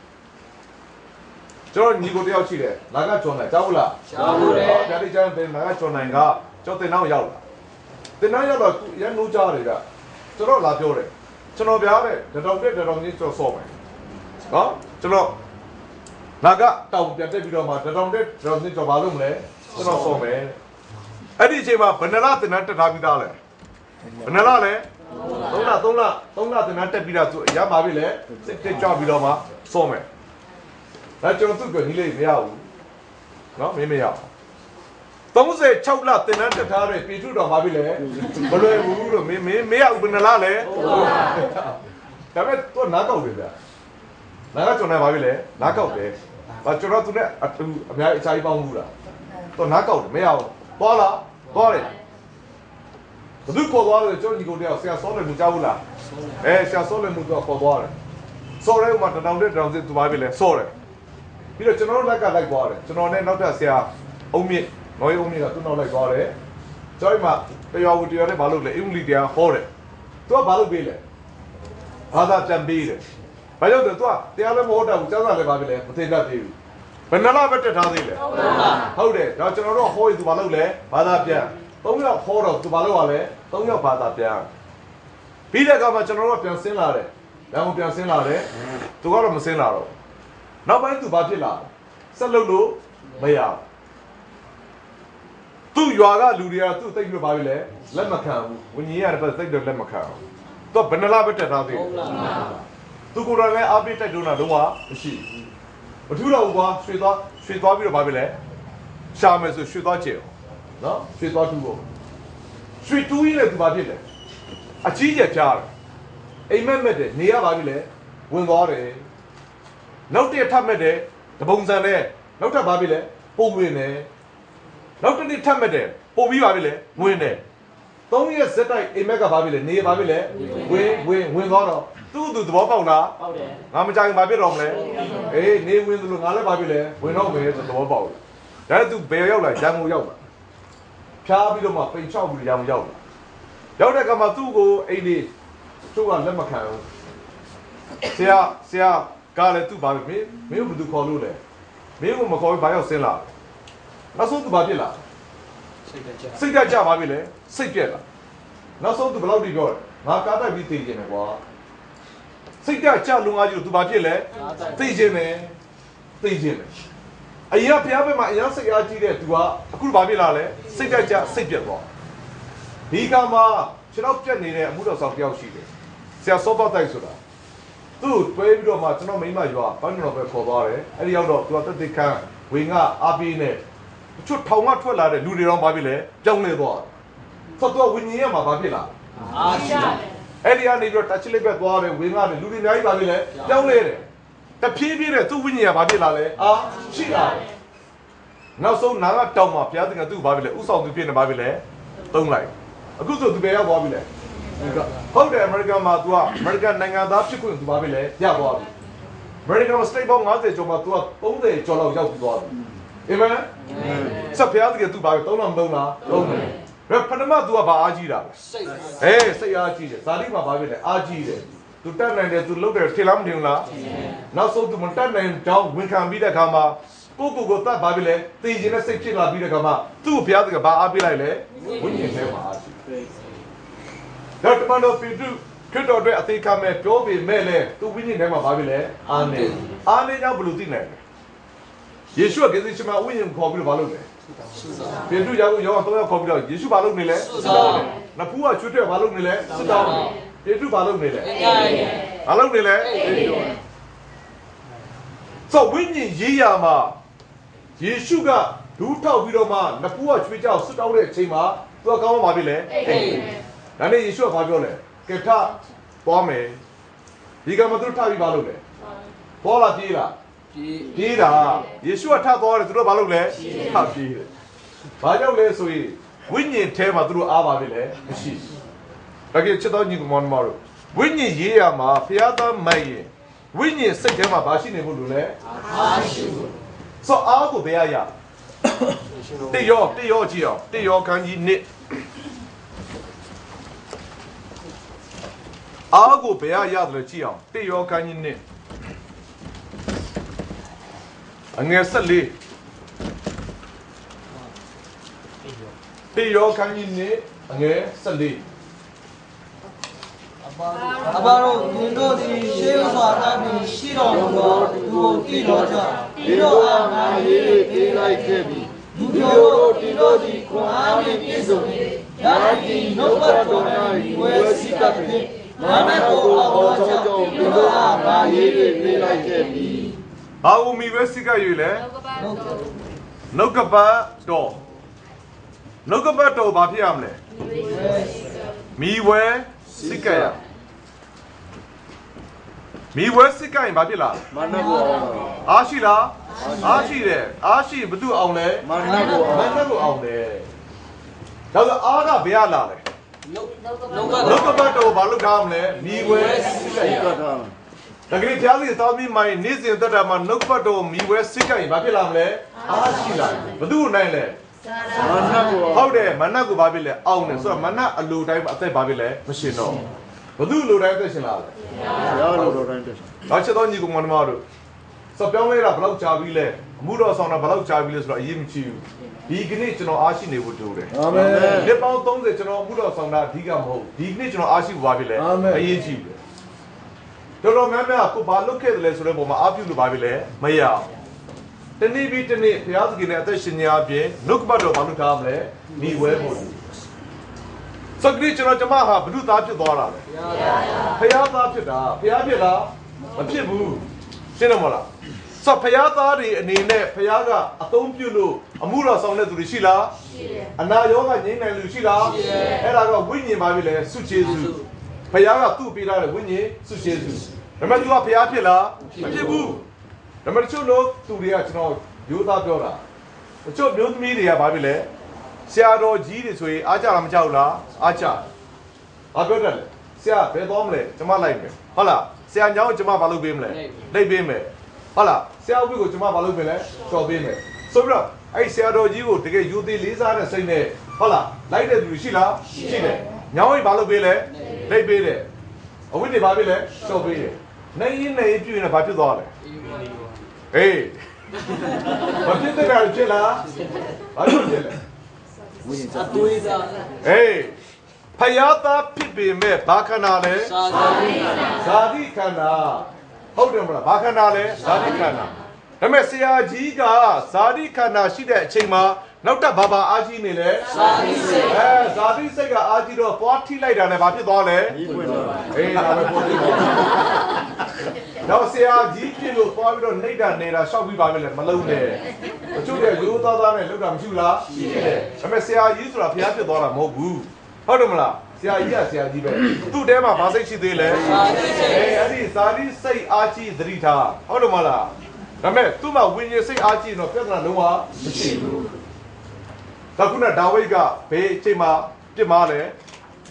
ကျွန်တော်ညီကိုတယောက်ရှိတယ်ငါကကျော်နိုင်ကြောက်ဘူးလားကြောက်ဘူးလေဗျာတိကျမ်းတဲ့ငါကကျော်နိုင်ကကျော်တင်နောက်ရောက်လာတင်နောက်ရောက်တော့ရန်နိုးကြတယ်ကကျွန်တော်လာပြောတယ်ကျွန်တော်ဗျာတဲ့တတော်တက်တတော်ကြီးကျော်ဆော့မယ်နော်ကျွန်တော်ငါကတောင်ပြန်တက်ပြီးတော့မှတတော်တက်တတော်ကြီးကျော်ဘာလို့မလဲကျွန်တော်ဆော့မယ်အဲ့ဒီအချိန်မှာဘယ်နှလားတင်နှတက်ထားပြီးသားလဲဘယ်နှလားလဲ3လတင်နှတက်ပြီးသားသူရပါပြီလေစစ်တက်ကြပြီးတော့မှဆော့မယ်ဒါကျွန်တော်သူ့ကိုညီလေးမရဘူးเนาะမင်းမရဘူး36လသင်တန်းတက်ထားတဲ့ပေတရုတော်ပါပြီလေမလွယ်ဘူးလို့မင်းမရဘူးဘယ်နှလားလဲဒါပေမဲ့သူနားကောက်တယ်ဗျာနားကကျွန်တော်ပါပြီလေနားကောက်တယ်ဘာကျွန်တော်သူနဲ့အများကြီးအချာကြီးပေါင်းဘူးလားသူနားကောက်တယ်မရဘူးသွားလားသွားတယ်ဘယ်သူခေါ်သွားလဲကျွန်တော်ညီကိုတယောက်ဆရာစောတယ်မကြောက်ဘူးလားဆရာစောတယ်မှုတော့ခေါ်သွားတယ်စောတယ်ဥမာတတော်စစ်သူပါပြီလေစောတယ်ပြီးတော့ကျွန်တော်တို့လက်ကလိုက်သွားတယ်ကျွန်တော်နဲ့နောက်ထပ်ဆရာအုံမြင့်နော်ရုံမြင့်ကသူ့နောက်လိုက်သွားတယ်ကျောင်းမှာတရားဝတ္တရားနဲ့ဘာလုပ်လဲအင်္ဂလိပ်တရားဟောတယ်သူကဘာလုပ်ပေးလဲဘာသာပြန်ပေးတယ်ဘာကြောင့်လဲသူကတရားလည်းမဟောတတ်ဘူးကျောင်းသားလည်းဘာဖြစ်လဲမသိတတ်သေးဘူးဘယ်နှလားပဲတက်ထားသေးလဲဟုတ်တယ်ဒါကျွန်တော်တို့ဟောရင်သူဘာလုပ်လဲဘာသာပြန်3ယောက်ဟောတော့သူဘာလုပ်ရလဲ3ယောက်ဘာသာပြန်ပြီးတဲ့အခါမှာကျွန်တော်တို့ပြန်ဆင်းလာတယ်ဒါမှပြန်ဆင်းလာတယ်သူကတော့မဆင်းလာတော့နောက်ပိုင်းသူဘာဖြစ်လာဆက်လုပ်လို့မရသူ့ရွာကလူတွေကသူ့တိတ်ပြပါပြီလေလက်မခံဘူးဝิญญาณကတော့တိတ်တော့လက်မခံဘူးသူကဘယ်နှလားပဲတက်ထားသေးတယ်သူကိုယ်တိုင်လည်းအပိတ်တက်တော့တာလုံးဝမရှိဘူးမထူးတော့ဘူးကွာရွှေသွားပြီးတော့ဘာပြီလဲရှာမယ်ဆိုရွှေသွားကျင်နော်ရွှေသွားတူဖို့ရွှေတူးရင်းနဲ့သူဘာဖြစ်လဲအကြီးကျယ်ပြားတယ်အိမ်မက်မက်တယ်နေရပါပြီလေဝင်သွားတယ်နောက်တစ်ထပ်မဲ့တယ်တပုံစံနဲ့နောက်ထပ်ဘာပြီလဲပုံဝင်တယ်နောက်တစ်နေ့ထပ်မဲ့တယ်ပို့ပြီးပါပြီလေဝင်တယ်3ရက်စက်တိုက်အိမ်မက်ကဘာပြီလဲနေပါပြီလေဝင်သွားတော့သူ့သဘောပေါက်လားပေါက်တယ်ငါမကြိုင်ဘာဖြစ်တော့မလဲအေးနေဝင်သလိုငါလည်းဘာပြီလဲဝင်တော့မယ်ဆိုသဘောပေါက်တယ်ဒါနဲ့သူဘယ်ရောက်လာရန်ကုန်ရောက်လာဖြားပြီးတော့မှပိန်ချောက်ပြီးရန်ကုန်ရောက်လာရောက်တဲ့ကမှသူ့ကိုအိမ်လေးသူ့ကလက်မခံဘူးဆရာကလည်းသူ့ဘာပဲမင်းကိုဘယ်သူခေါ်လို့လဲမင်းကိုမခေါ်ဘူးဘာရောက်ဆင်းလာနောက်ဆုံးသူဘာဖြစ်လာစိတ်ဓာတ်ကြပါပြီလေစိတ်ပြက်လာနောက်ဆုံးသူဘယ်လောက်ထိပြောလဲငါကားတိုက်ပြီးသိကျင်တယ်ကွာစိတ်ဓာတ်ကြလုံအားကြီးသူဘာဖြစ်လဲသိကျင်တယ်အရင်ကဘုရားဘက်မှာအရင်စိတ်အားကြီးတဲ့သူကအခုဘာဖြစ်လာလဲစိတ်ဓာတ်ကြစိတ်ပြက်သွားဒီကမှာခြေတော့ပြက်နေတဲ့အမှုတော်ဆောင်တယောက်ရှိတယ်ဆရာစောပတ်တိုက်ဆိုတာသူ့တွဲပြီးတော့မှကျွန်တော်မိမရွာဘန်းတော်ပဲခေါ်သွားတယ်အဲ့ဒီရောက်တော့သူကတက်တိခန်းဝင်းကအားပေးနေတချို့ထောင်ကထွက်လာတဲ့လူတွေတော့ဘာဖြစ်လဲကြောင်းနေသွားဆိုတော့ဝิญญาณမှာဘာဖြစ်လာအားရှိတယ်အဲ့ဒီကနေပြီးတော့တက်ချစ်လေးပဲသွားတယ်ဝင်းကလည်းလူတွေအများကြီးဘာဖြစ်လဲကြောင်းနေတယ်တဖြည်းဖြည်းနဲ့သူ့ဝิญญาณဘာဖြစ်လာလဲအားရှိလာတယ်နောက်ဆုံးနာကတောင်မှာဘုရားသခင်ကသူ့ဘာဖြစ်လဲဥဆောင်သူဖြစ်နေဘာဖြစ်လဲသုံးလိုက်အခုဆိုသူပဲရောက်သွားပြီလေဟုတ်တယ်အမေရိကန်မှာ तू ကအမေရိကန်နိုင်ငံသားဖြစ်ခွင့် तू ဘာဖြစ်လဲရသွားပြီအမေရိကန်မှာ state ပေါင်း50ကျော်မှာ तू က30ကျော်လောက်ရောက်ပြီးသွားပြီအာမင်ဆက်ဖျားတကယ် तू ဘာပဲ3လားမ3လား3တယ်ဘယ်ပထမ तू ကဘာအားကြီးတာလဲစိတ်အားကြီးတယ်ဇာတိမှာဘာဖြစ်လဲအားကြီးတယ် तू တက်နိုင်တယ် तू လုပ်တယ်ထင်လားမထင်လားနောက်ဆုံး तू မတက်နိုင်ကြောင်းဝန်ခံပြီးတဲ့အခါမှာကိုတတ်ဘာဖြစ်လဲတည်ခြင်းနဲ့စိတ်ဖြစ်လာပြီးတဲ့အခါမှာသူ့ကိုဘုရားသခင်ဘာအားပေးလိုက်လဲဝိညာဉ်ထဲမှာအားကြီးတော့တမန်တော်ပေတရုခရစ်တော်အတွက်အသေးခံမဲ့ပြောပေမဲ့လဲသူ့ဝိညာဉ်ထဲမှာဘာဖြစ်လဲအားနေကြောင့်ဘယ်လိုသိနိုင်လဲယေရှုကဂေသရှမဝိညာဉ်ခေါ်ပြီးတော့ဘာလုပ်လဲပေတရုယောက်3ယောက်ခေါ်ပြီးတော့ယေရှုဘာလုပ်နေလဲစစ်တောင်းနဖူးကချွတ်တဲ့ဘာလုပ်နေလဲစစ်တောင်းပေတရုဘာလုပ်နေလဲဘာလုပ်နေလဲဆိုဝိညာဉ်ရေးရမှာယေရှုကဒူးထောက်ပြီးတော့မှနဖူးကချွေးကြောက်စစ်တောင်းတဲ့အချိန်မှာသူကကောင်းမှဘာဖြစ်လဲဒါနဲ့ယေရှုကဘာပြောလဲကဲထသွားမယ်ဒီကမှသူတို့ထပြီးဘာလုပ်လဲပေါ်လာပြေးလားပြေးတာယေရှုကထသွားတယ်သူတို့ဘာလုပ်လဲထပြေးတယ်ဘာကြောင့်လဲဆိုရင်ဝိညာဉ်ထဲမှာသူတို့အားပါပြီလဲမရှိဒါကြချစ်တော်ညီကောင်မတို့ဝိညာဉ်ရေးရမှာဖျားသားမိုက်ရင်ဝိညာဉ်စိတ်ထဲမှာဘာရှိနေဖို့လို့လဲအားရှိဖို့ဆိုအားကိုဘယ်ရတေယောကြည့်အောင်တေယောခန်းကြီးနှစ်အားကိုဘယ်ရတယ်လဲကြည့်အောင်တေယောခန်းကြီးနှစ်အငယ်14တေယောခန်းကြီးနှစ်အငယ်14 အဘာတို့ဒီတို့ဒီရှေးစွာတာပြီးရှိတော်မူသောသူကိုတည်တော်ကြောင့်ဒီတို့အားငါရေးပေးလိုက်ခဲ့ပြီလူမျိုးတို့ဒီတို့ဒီခွန်အားဖြင့်ပြည့်စုံ၏ယာတိနှုတ်ပတ်တော်၌ဝဲစီတတ်ဖြင့်မာနကိုအော်ကြောင့်ဒီတို့အားငါရေးပေးလိုက်ခဲ့ပြီဘာဝမီဝဲစီကရွေလဲနှုတ်ကပတ်တော်ဘာဖြစ်ရမလဲမီဝဲစိကရမီဝဲစိကရင်ဘာဖြစ်လားမာနကိုအားရှိလားအားရှိတယ်အားရှိဘသူအောင်လဲမာနကိုအောင်တယ်ဒါဆိုအားကဘယ်ရလာလဲနှုတ်ကပတ်တော်ဘာလုပ်ထားမလဲမီဝဲစိကရတကယ်ကြားစီသောမီမိုင်နေ့စဉ်တက်တာမှာနှုတ်ကပတ်တော်မီဝဲစိကရင်ဘာဖြစ်လာမလဲအားရှိလာဘသူနိုင်လဲမာနကိုဟုတ်တယ်မာနကိုဘာဖြစ်လဲအောင်တယ်ဆိုတော့မာနအလိုတိုင်းအသက်ဘာဖြစ်လဲမရှင်တော့ဘသူလိုတိုင်းသက်ရှင်လာလဲရောလိုတိုင်းသက်ဒါချက်တော့ညီကောင်မတို့စပြောင်းလဲတာဘယ်လောက်ကြာပြီလဲအမှုတော်ဆောင်တာဘယ်လောက်ကြာပြီလဲဆိုတော့အရေးမကြီးဘူးဒီကနေ့ကျွန်တော်အားရှိနေဖို့တိုးတယ်အာမင်နှစ်ပေါင်း30ကျွန်တော်အမှုတော်ဆောင်တာအဓိကမဟုတ်ဒီကနေ့ကျွန်တော်အားရှိဖို့ဘာဖြစ်လဲအရေးကြီးတယ်တော်များများကိုဘာလုပ်ခဲ့တယ်လဲဆိုတဲ့ပုံမှာအားပြုလို့ဘာဖြစ်လဲမရအောင်တနေ့ပြီးတနေ့ဘုရားသခင်ရဲ့အသက်ရှင်ခြင်းအပြင်နှုတ်ကပတ်တော်ဘာလို့ထားမလဲမိဝဲဖို့စကရိကျွန်တော်ကျမဟာဘုဒ္ဓသားဖြစ်သွားတာလေဘုရားသားဖြစ်တာဘုရားဖြစ်လားမဖြစ်ဘူးရှင်းတယ်မလားဆိုဘုရားသားတွေအနေနဲ့ဘုရားကအသုံးပြုလို့အမှုတော်ဆောင်တဲ့သူတွေရှိလားရှိတယ်အနာရောဂါငြိမ်းနိုင်လူရှိလားရှိတယ်အဲ့ဒါတော့ဝိညာဉ်ပါပြီလေဆုကျေးဇူးဘုရားကသူ့ပေးထားတဲ့ဝိညာဉ်ဆုကျေးဇူးဒါပေမဲ့သူကဘုရားဖြစ်လားမဖြစ်ဘူးဒါပေမဲ့ချို့လို့သူတွေကကျွန်တော်ရိုးသားပြောတာချို့မျိုးသမီးတွေကဘာဖြစ်လဲဆရာတော်ကြီးတွေဆိုရင်အားကြလားမကြောက်လားအားကြဘာပြောတယ်လဲဆရာဘယ်သွားမလဲကျွန်မလိုက်မယ်ဟုတ်လားဆရာညောင်းကျွန်မဘာလုပ်ပေးမလဲလိုက်ပေးမယ်ဟုတ်လားဆရာဥပ္ပိကိုကျွန်မဘာလုပ်ပေးလဲကြော်ပေးမယ်ဆိုပြီးတော့အဲ့ဆရာတော်ကြီးကိုတကယ်ယူသေးလေးစားတဲ့စိတ်နဲ့ဟုတ်လားလိုက်တဲ့သူရှိလားရှိတယ်ညောင်းရင်ဘာလုပ်ပေးလဲလိုက်ပေးတယ်အဝိတ္တဘာပေးလဲကြော်ပေးတယ်နေရင်ပြည့်ရင်ဘာဖြစ်သွားလဲဟေးဘာဖြစ်တဲ့ကဖြစ်လားဘာလို့ဖြစ်လဲဝိညာဉ်သွေးစားဟေးဖယားသားဖြစ်ပေမဲ့ဘာခန္ဓာလဲဇာတိခန္ဓာဟုတ်တယ်မလားဘာခန္ဓာလဲဇာတိခန္ဓာဒါပေမဲ့ဆရာကြီးကဇာတိခန္ဓာရှိတဲ့အချိန်မှာနောက်တက်ဘာအားကြီးနေလဲဇာတိစိတ်ဇာတိစိတ်ကအားကြီးတော့သွားထိလိုက်တာနဲ့ဘာဖြစ်သွားလဲဒီပွင့်သွားအေးဒါပဲပေါ်ပြီးတော့ဆရာကြီးဖြစ်လို့သွားပြီးတော့နှိပ်တာနေတာရှောက်ပြီးပါပဲလေမလုံးနဲ့အချို့ကရိုးသားသားနဲ့လောက်တာမရှိဘူးလားရှိတယ်ဒါပေမဲ့ဆရာကြီးဆိုတာဘုရားဖြစ်သွားတာမဟုတ်ဘူးဟုတ်တယ်မလားဆရာကြီးကဆရာကြီးပဲသူ့တဲမှာဘာစိတ်ရှိသေးလဲဇာတိစိတ်အဲ့ဒီဇာတိစိတ်အားကြီးသတိထားဟုတ်တယ်မလားဒါပေမဲ့သူ့မှာဝိညာဉ်စိတ်အားကြီးတော့ပြဿနာလုံးဝမရှိဘူးဒါခုနဒါဝိဒ်ကဘေးအချိန်မှာပြစ်မှားလဲ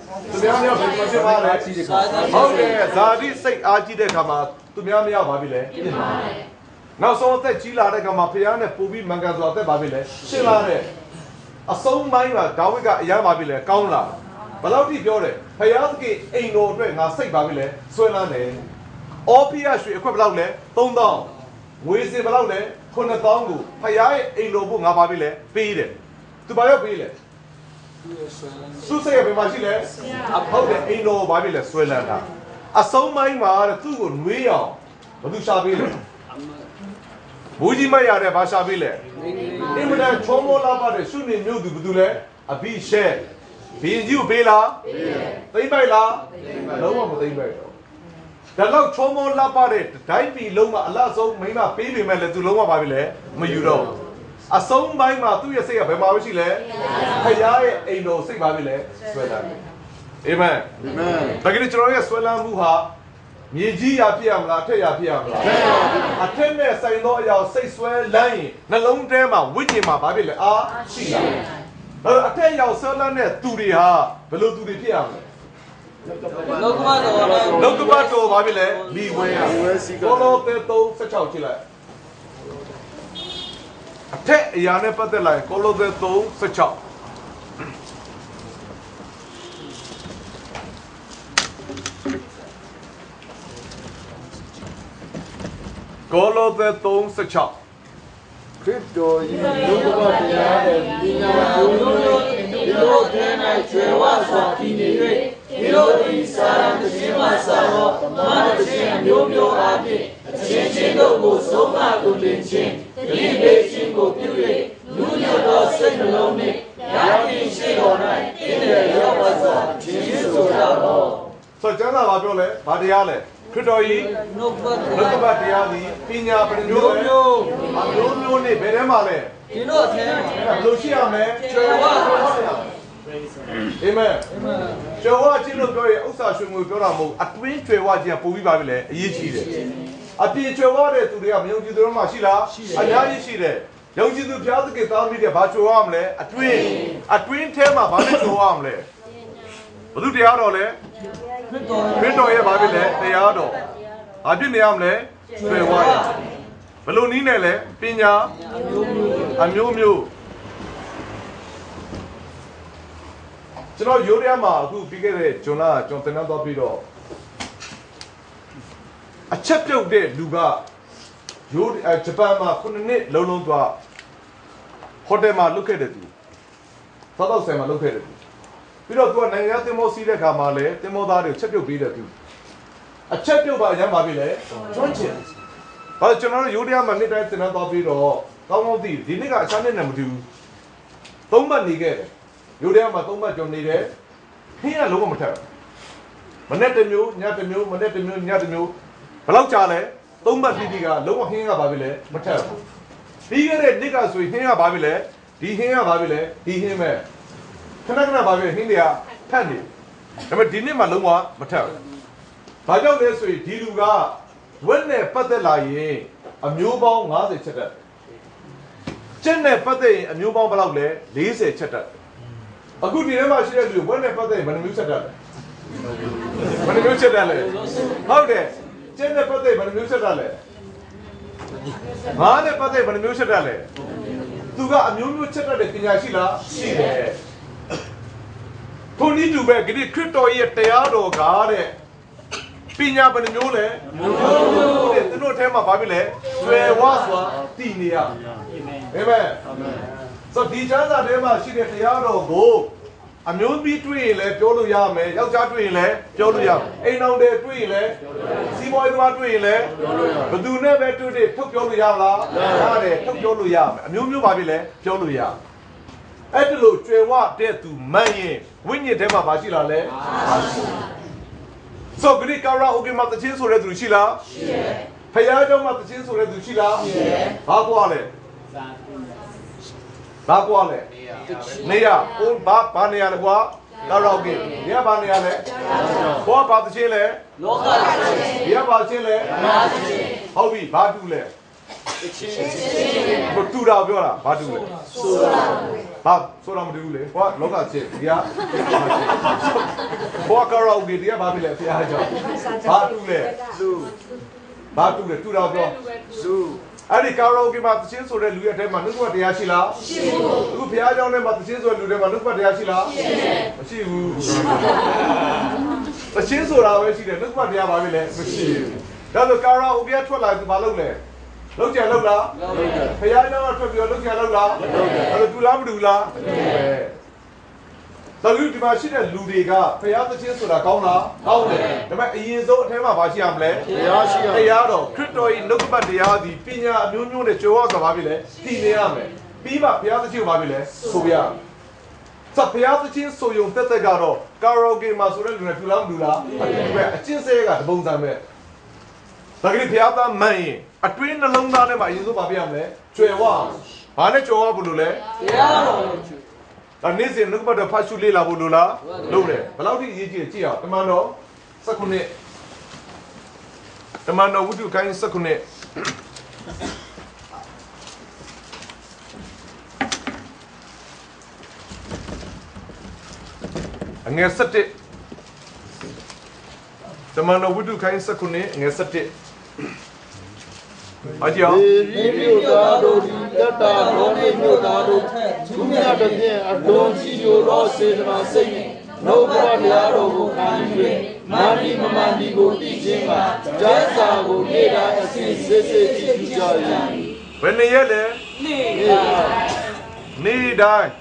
သူများများဘယ်မှာဖြစ်ပါလဲဟုတ်တယ်ဇာတိစိတ်အားကြီးတဲ့ခါမှာသူများများပါပြီလေနောက်ဆုံးအသက်ကြီးလာတဲ့ခါမှာဖခင်နဲ့ပူပြီးမင်္ဂန်စွာအသက်ပါပြီလေရှင်းလာတဲ့အဆုံးပိုင်းမှာဒါဝိဒ်ကအရမ်းပါပြီလေကောင်းလာဘယ်လောက်ထိပြောတယ်ဖခင်သခင်အိမ်တော်အတွက်ငါစိတ်ပါပြီလေဆွဲလန်းတယ်အော်ဖီယာရွှေအခွက်ဘယ်လောက်လဲ3000ငွေစင်ဘယ်လောက်လဲ9000ကိုဖခင်ရဲ့အိမ်တော်ဖို့ငါပါပြီလေပေးတယ်သူဘာရောက်ပေးလဲသူစိတ်ရဘယ်မှာရှိလဲဟုတ်တယ်အိမ်တော်ဘာပြီလဲဆွဲလန်းတာအဆုံးပိုင်းမှာသူ့ကိုနှွေးအောင်ဘယ်သူရှာပေးလဲဘူးကြီးမရတဲ့ဘာရှာပေးလဲအင်မတန်ချုံမောလာပါတဲ့ရှုနေမြို့သူဘယ်သူလဲအဘိရှဲဘင်းကြီးကိုပေးလားသိမ့်ပိုက်လားလုံးဝမသိမ့်ပိုက်တော့ဒါတော့ချုံမောလာပါတဲ့ဒိုင်းပီလုံးမှာအလားဆုံးမိမပေးပေမဲ့လည်းသူလုံးဝပါပြီလေမယူတော့အဆုံးပိုင်းမှာသူ့ရဲ့စိတ်ကဘယ်မှာရှိလဲဖခင်ရဲ့အိမ်တော်စိတ်ပါပြီလေဆွဲလာတယ်အာမင်အာမင်ဒါကြိကျွန်တော်ရဲ့ဆွဲလန်းမှုဟာမြေကြီးရာဖြစ်ရမလားအထက်ရာဖြစ်ရမလားအထက်နဲ့ဆိုင်သောအရာစိတ်ဆွဲလန်းရင်နှလုံးထဲမှာဝိညာဉ်မှာဘာဖြစ်လဲအားရှိလာတယ်အထက်ရောက်ဆွဲလန်းတဲ့သူတွေဟာဘယ်လိုသူတွေဖြစ်ရမလဲလောကဘတော်ဘာဖြစ်လဲလီဝဲရကိုလိုသဲ3:16ကြည့်လိုက်အထက်အရာနဲ့ပတ်သက်လာရင်ကိုလိုသဲ3:16ကိုလိုသဲ3:16 ခရစ်တော်၏ဒုက္ခတရားနဲ့ပညာတို့တို့ဒီလိုတည်း၌ကျွယ်ဝစွာတည်နေ၍ဒီလိုဤစာရန်တခြင်းမှစာတော့မာနခြင်းမျိုးမျိုးအားဖြင့်အချင်းချင်းတို့ကိုဆုံးမကိုလင်ခြင်းဒီလေးခြင်းကိုပြု၍လူညွတ်သောစိတ်နှလုံးနှင့်ရာသီရှိတော်၌အင်းရဲ့ရောက်ပါစွာခြင်းဆိုကြတော့ဆိုကျမ်းစာဘာပြောလဲဘာတရားလဲခရစ်တော်၏နှုတ်ပတ်တရားသည်ပညာပရိမျိုးမျိုးနဲ့ဘယ်ထဲမှာလဲဒီတော့အထဲမှာဘယ်လိုရှိရမလဲကျွယ်ဝအာမင်ကျွယ်ဝခြင်းလို့ပြောရင်ဥစ္စာရွှေငွေပြောတာမဟုတ်အတွင်းကျွယ်ဝခြင်းကပုံပြီးပါပြီလေအရေးကြီးတယ်အပြင်ကျွယ်ဝတဲ့သူတွေကမယုံကြည်သူတို့မှရှိလားအများကြီးရှိတယ်ယုံကြည်သူဘုရားသခင်သားသမီးတွေဘာကျွယ်ဝမလဲအတွင်းထဲမှာဘာနဲ့ကျွယ်ဝမလဲဘုသူတရားတော်လဲခရစ်တော်ရဲ့ဘာဖြစ်လဲတရားတော်ဘာဖြစ်နေရမလဲကျွယ်ဝရဘယ်လိုနည်းနဲ့လဲပညာအမျိုးမျိုးကျွန်တော်ယူရီးယားမှာအခုပြီးခဲ့တဲ့ဂျွန်လာကျွန်တော်တင်တော့ပြီးတော့အချက်ပြုတ်တဲ့လူကဂျပန်မှာ9နှစ်လုံးလုံးသွားဟိုတယ်မှာလုပ်ခဲ့တဲ့သူသောက်ဆိုင်မှာလုပ်ခဲ့တဲ့သူပြီးတော့သူကနိုင်ငံသင်္ဘောစီးတဲ့ခါမှာလည်းသင်္ဘောသားတွေကိုချက်ပြုတ်ပေးတဲ့သူအချက်ပြုတ်ပါအရင်ပါပြီလေကျွမ်းကျင်ဘာလို့ကျွန်တော်တို့ယူရီးယားမှာနေ့တိုင်းတင်တော့ပြီးတော့ကောင်းကောင်းသိဒီနေ့ကအချမ်းနဲ့မတူဘူးသုံးပတ်နေခဲ့တယ်ယူရီးယားမှာသုံးပတ်ကျော်နေတယ်ခင်းရလုံးဝမထက်မနေ့တစ်မျိုးညတစ်မျိုးမနေ့တစ်မျိုးညတစ်မျိုးဘယ်လောက်ကြာလဲသုံးပတ်တိတိကလုံးဝခင်းရပါပြီလေမထက်ဘူးပြီးခဲ့တဲ့နေ့ကဆိုရင်ခင်းရပါပြီလေဒီခင်းရပါပြီလေဒီခင်းမဲ့ခဏခဏပါပြီခင်းတွေကဖက်နေဒါပေမဲ့ဒီနေ့မှလုံးဝမထက်ဘူးဘာကြောင့်လဲဆိုရင်ဒီလူကဝက်နဲ့ပတ်သက်လာရင်အမျိုးပေါင်း90ချက်တက်ကျက်နဲ့ပတ်သက်ရင်အမျိုးပေါင်းဘယ်လောက်လဲ40ချက်တက်အခုဒီထဲမှာရှိတဲ့လူဝက်နဲ့ပတ်သက်ရင်ဘယ်နှမျိုးချက်တက်လဲဘယ်နှမျိုးချက်တက်လဲဟုတ်တယ်ကျက်နဲ့ပတ်သက်ဘယ်နှမျိုးချက်တက်လဲငါးနဲ့ပတ်သက်ဘယ်နှမျိုးချက်တက်လဲသူကအမျိုးမျိုးချက်တက်တဲ့ပညာရှိလားရှိတယ်ထိုနည်းတူပဲခရစ်တော်ရဲ့တရားတော်ကားတဲ့ပညာဘယ်နှမျိုးလဲမျိုးတဲ့သူတို့ထဲမှာဘာဖြစ်လဲကျွယ်ဝစွာတည်နေရအာမင်ဆိုဒီကျမ်းစာထဲမှာရှိတဲ့တရားတော်ကိုအမျိုးပြီးတွေ့ရင်လည်းပြောလို့ရမယ်ယောက်ျားတွေ့ရင်လည်းပြောလို့ရမယ်အိမ်အောင်တွေတွေ့ရင်လည်းစီးပွားရေးသမားတွေ့ရင်လည်းဘယ်သူနဲ့ပဲတွေ့တွေ့ထုတ်ပြောလို့ရလားရတယ်ထုတ်ပြောလို့ရမယ်အမျိုးမျိုးဘာဖြစ်လဲပြောလို့ရအဲ့ဒါလို့ကျွယ်ဝတဲ့သူမှန်ရင်ဝိညာဉ်ထဲမှာဘာရှိလာလဲဆိုဂရိကာရာအိုကေမှာတချင်းဆိုတဲ့သူရှိလားရှိတယ်ဖယားเจ้าမှာတချင်းဆိုတဲ့သူရှိလားရှိတယ်ဘာကွာလဲဘာကွာလဲနေရဟိုဘာနေရလဲကွာကာရာအိုကေဒီကဘာနေရလဲဘောဘာတချင်းလဲလောကဒီကဘာချင်းလဲမာချင်းဟုတ်ပြီဘာတူလဲကိုတူတာပြောတာဘာတူလဲဆိုတာဘာဆိုတာမတူဘူးလေဟောလောကချင်းဒီကဘောကရောဂီတရားဘာဖြစ်လဲဖျားကြောင့်ဘာတူလဲလူဘာတူလဲတူတော့ပြောလူအဲ့ဒီကာရောဂီမှာသချင်းဆိုတဲ့လူရဲ့အထဲမှာနှုတ်ကပတ်တရားရှိလားရှိဘူးအခုဖျားကြောင့်လည်းမှာသချင်းဆိုတဲ့လူတွေမှာနှုတ်ကပတ်တရားရှိလားမရှိဘူးသချင်းဆိုတာပဲရှိတယ်နှုတ်ကပတ်တရားဘာဖြစ်လဲမရှိဘူးဒါဆိုကာရောဂီထွက်လာသူဘာလုပ်လဲလောက်ကြလောက်လားဖျားကြောင့်ထွက်ပြီးတော့လောက်ကြလောက်လားအဲ့လိုတူလားမတူလားတော်လူဒီမှာရှိတဲ့လူတွေကဖျားသချင်းဆိုတာကောင်းလားကောင်းတယ်ဒါပေမဲ့အရင်ဆုံးအထဲမှာဘာရှိရမလဲတရားရှိရတရားတော်ခရစ်တော်၏နှုတ်ကပတ်တရားသည်ပညာအမျိုးမျိုးနဲ့ကြွယ်ဝစွာဘာဖြစ်လဲသိနေရမယ်ပြီးမှဖျားသချင်းကိုဘာဖြစ်လဲဆိုပြရစဖျားသချင်းဆိုယုံတက်တက်ကတော့ကာရိုဂေမှာဆိုတဲ့လူတွေတူလားမတူလားဒီပဲအချင်းစဲကတပုံစံပဲဒါကြိဖျားသားမှန်ရင်အတွင်းနှလုံးသားထဲမှာအရင်ဆုံးဘာပြရမလဲကြွယ်ဝဘာနဲ့ကြွယ်ဝဘူးလို့လဲတရားတော်ဒါနေ့စဉ်နှုတ်ပတ်တော်ဖတ်ရှုလေ့လာဖို့လိုလားလုပ်တယ်ဘယ်လောက်ထိအရေးကြီးကြည့်အောင်တမန်တော်19တမန်တော်ဝိတုခိုင်း19အငယ်7တမန်တော်ဝိတုခိုင်း19အငယ်7အကြောင်းဒီမြို့သားတို့ဒီတတတော်နေမြို့သားတို့သူများတစ်ဖြင့်အလွန်ကြီးလိုသောစေတနာစိတ်နဲ့နှုတ်ကပတ်တရားတော်ကိုခံယူ၍မာနီမမာနီကိုသိခြင်းမှာကျမ်းစာကိုနေ့တိုင်းအစဉ်စစ်စစ်ကြည့်ကြရည်ဘယ်နေ့ရက်လဲနေ့တိုင်း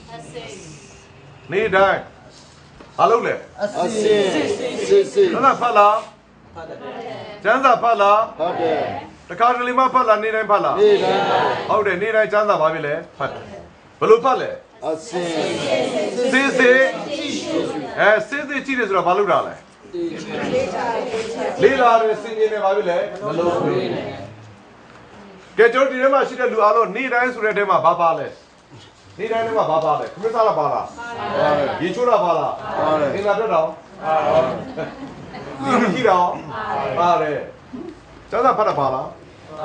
ဘာလုပ်လဲအစဉ်စစ်စစ်နာဖတ်လားကျမ်းစာဖတ်လားဟုတ်တယ်တခါတလေမှဖတ်လားနေ့တိုင်းဖတ်လားနေ့တိုင်းဟုတ်တယ်နေ့တိုင်းကျမ်းစာပါပြီလေဖတ်တယ်ဘယ်လိုဖတ်လဲအစဉ်စစ်စစ်စစ်ကြည့်တယ်ဆိုတော့ဘာလုပ်တာလဲလေးလာတယ်စင်ကြီးနေပါပြီလေမလို့ကဲကျွန်တော်ဒီထဲမှာရှိတဲ့လူအားလုံးနေ့တိုင်းဆိုတဲ့ထဲမှာဘာပါလဲနေ့တိုင်းထဲမှာဘာပါလဲခမစားလားပါလားရေချိုးတာပါလားအင်္ဂါတက်တော့ဒီကြည့်တော့ပါတယ်ကျမ်းစာဖတ်တာပါလား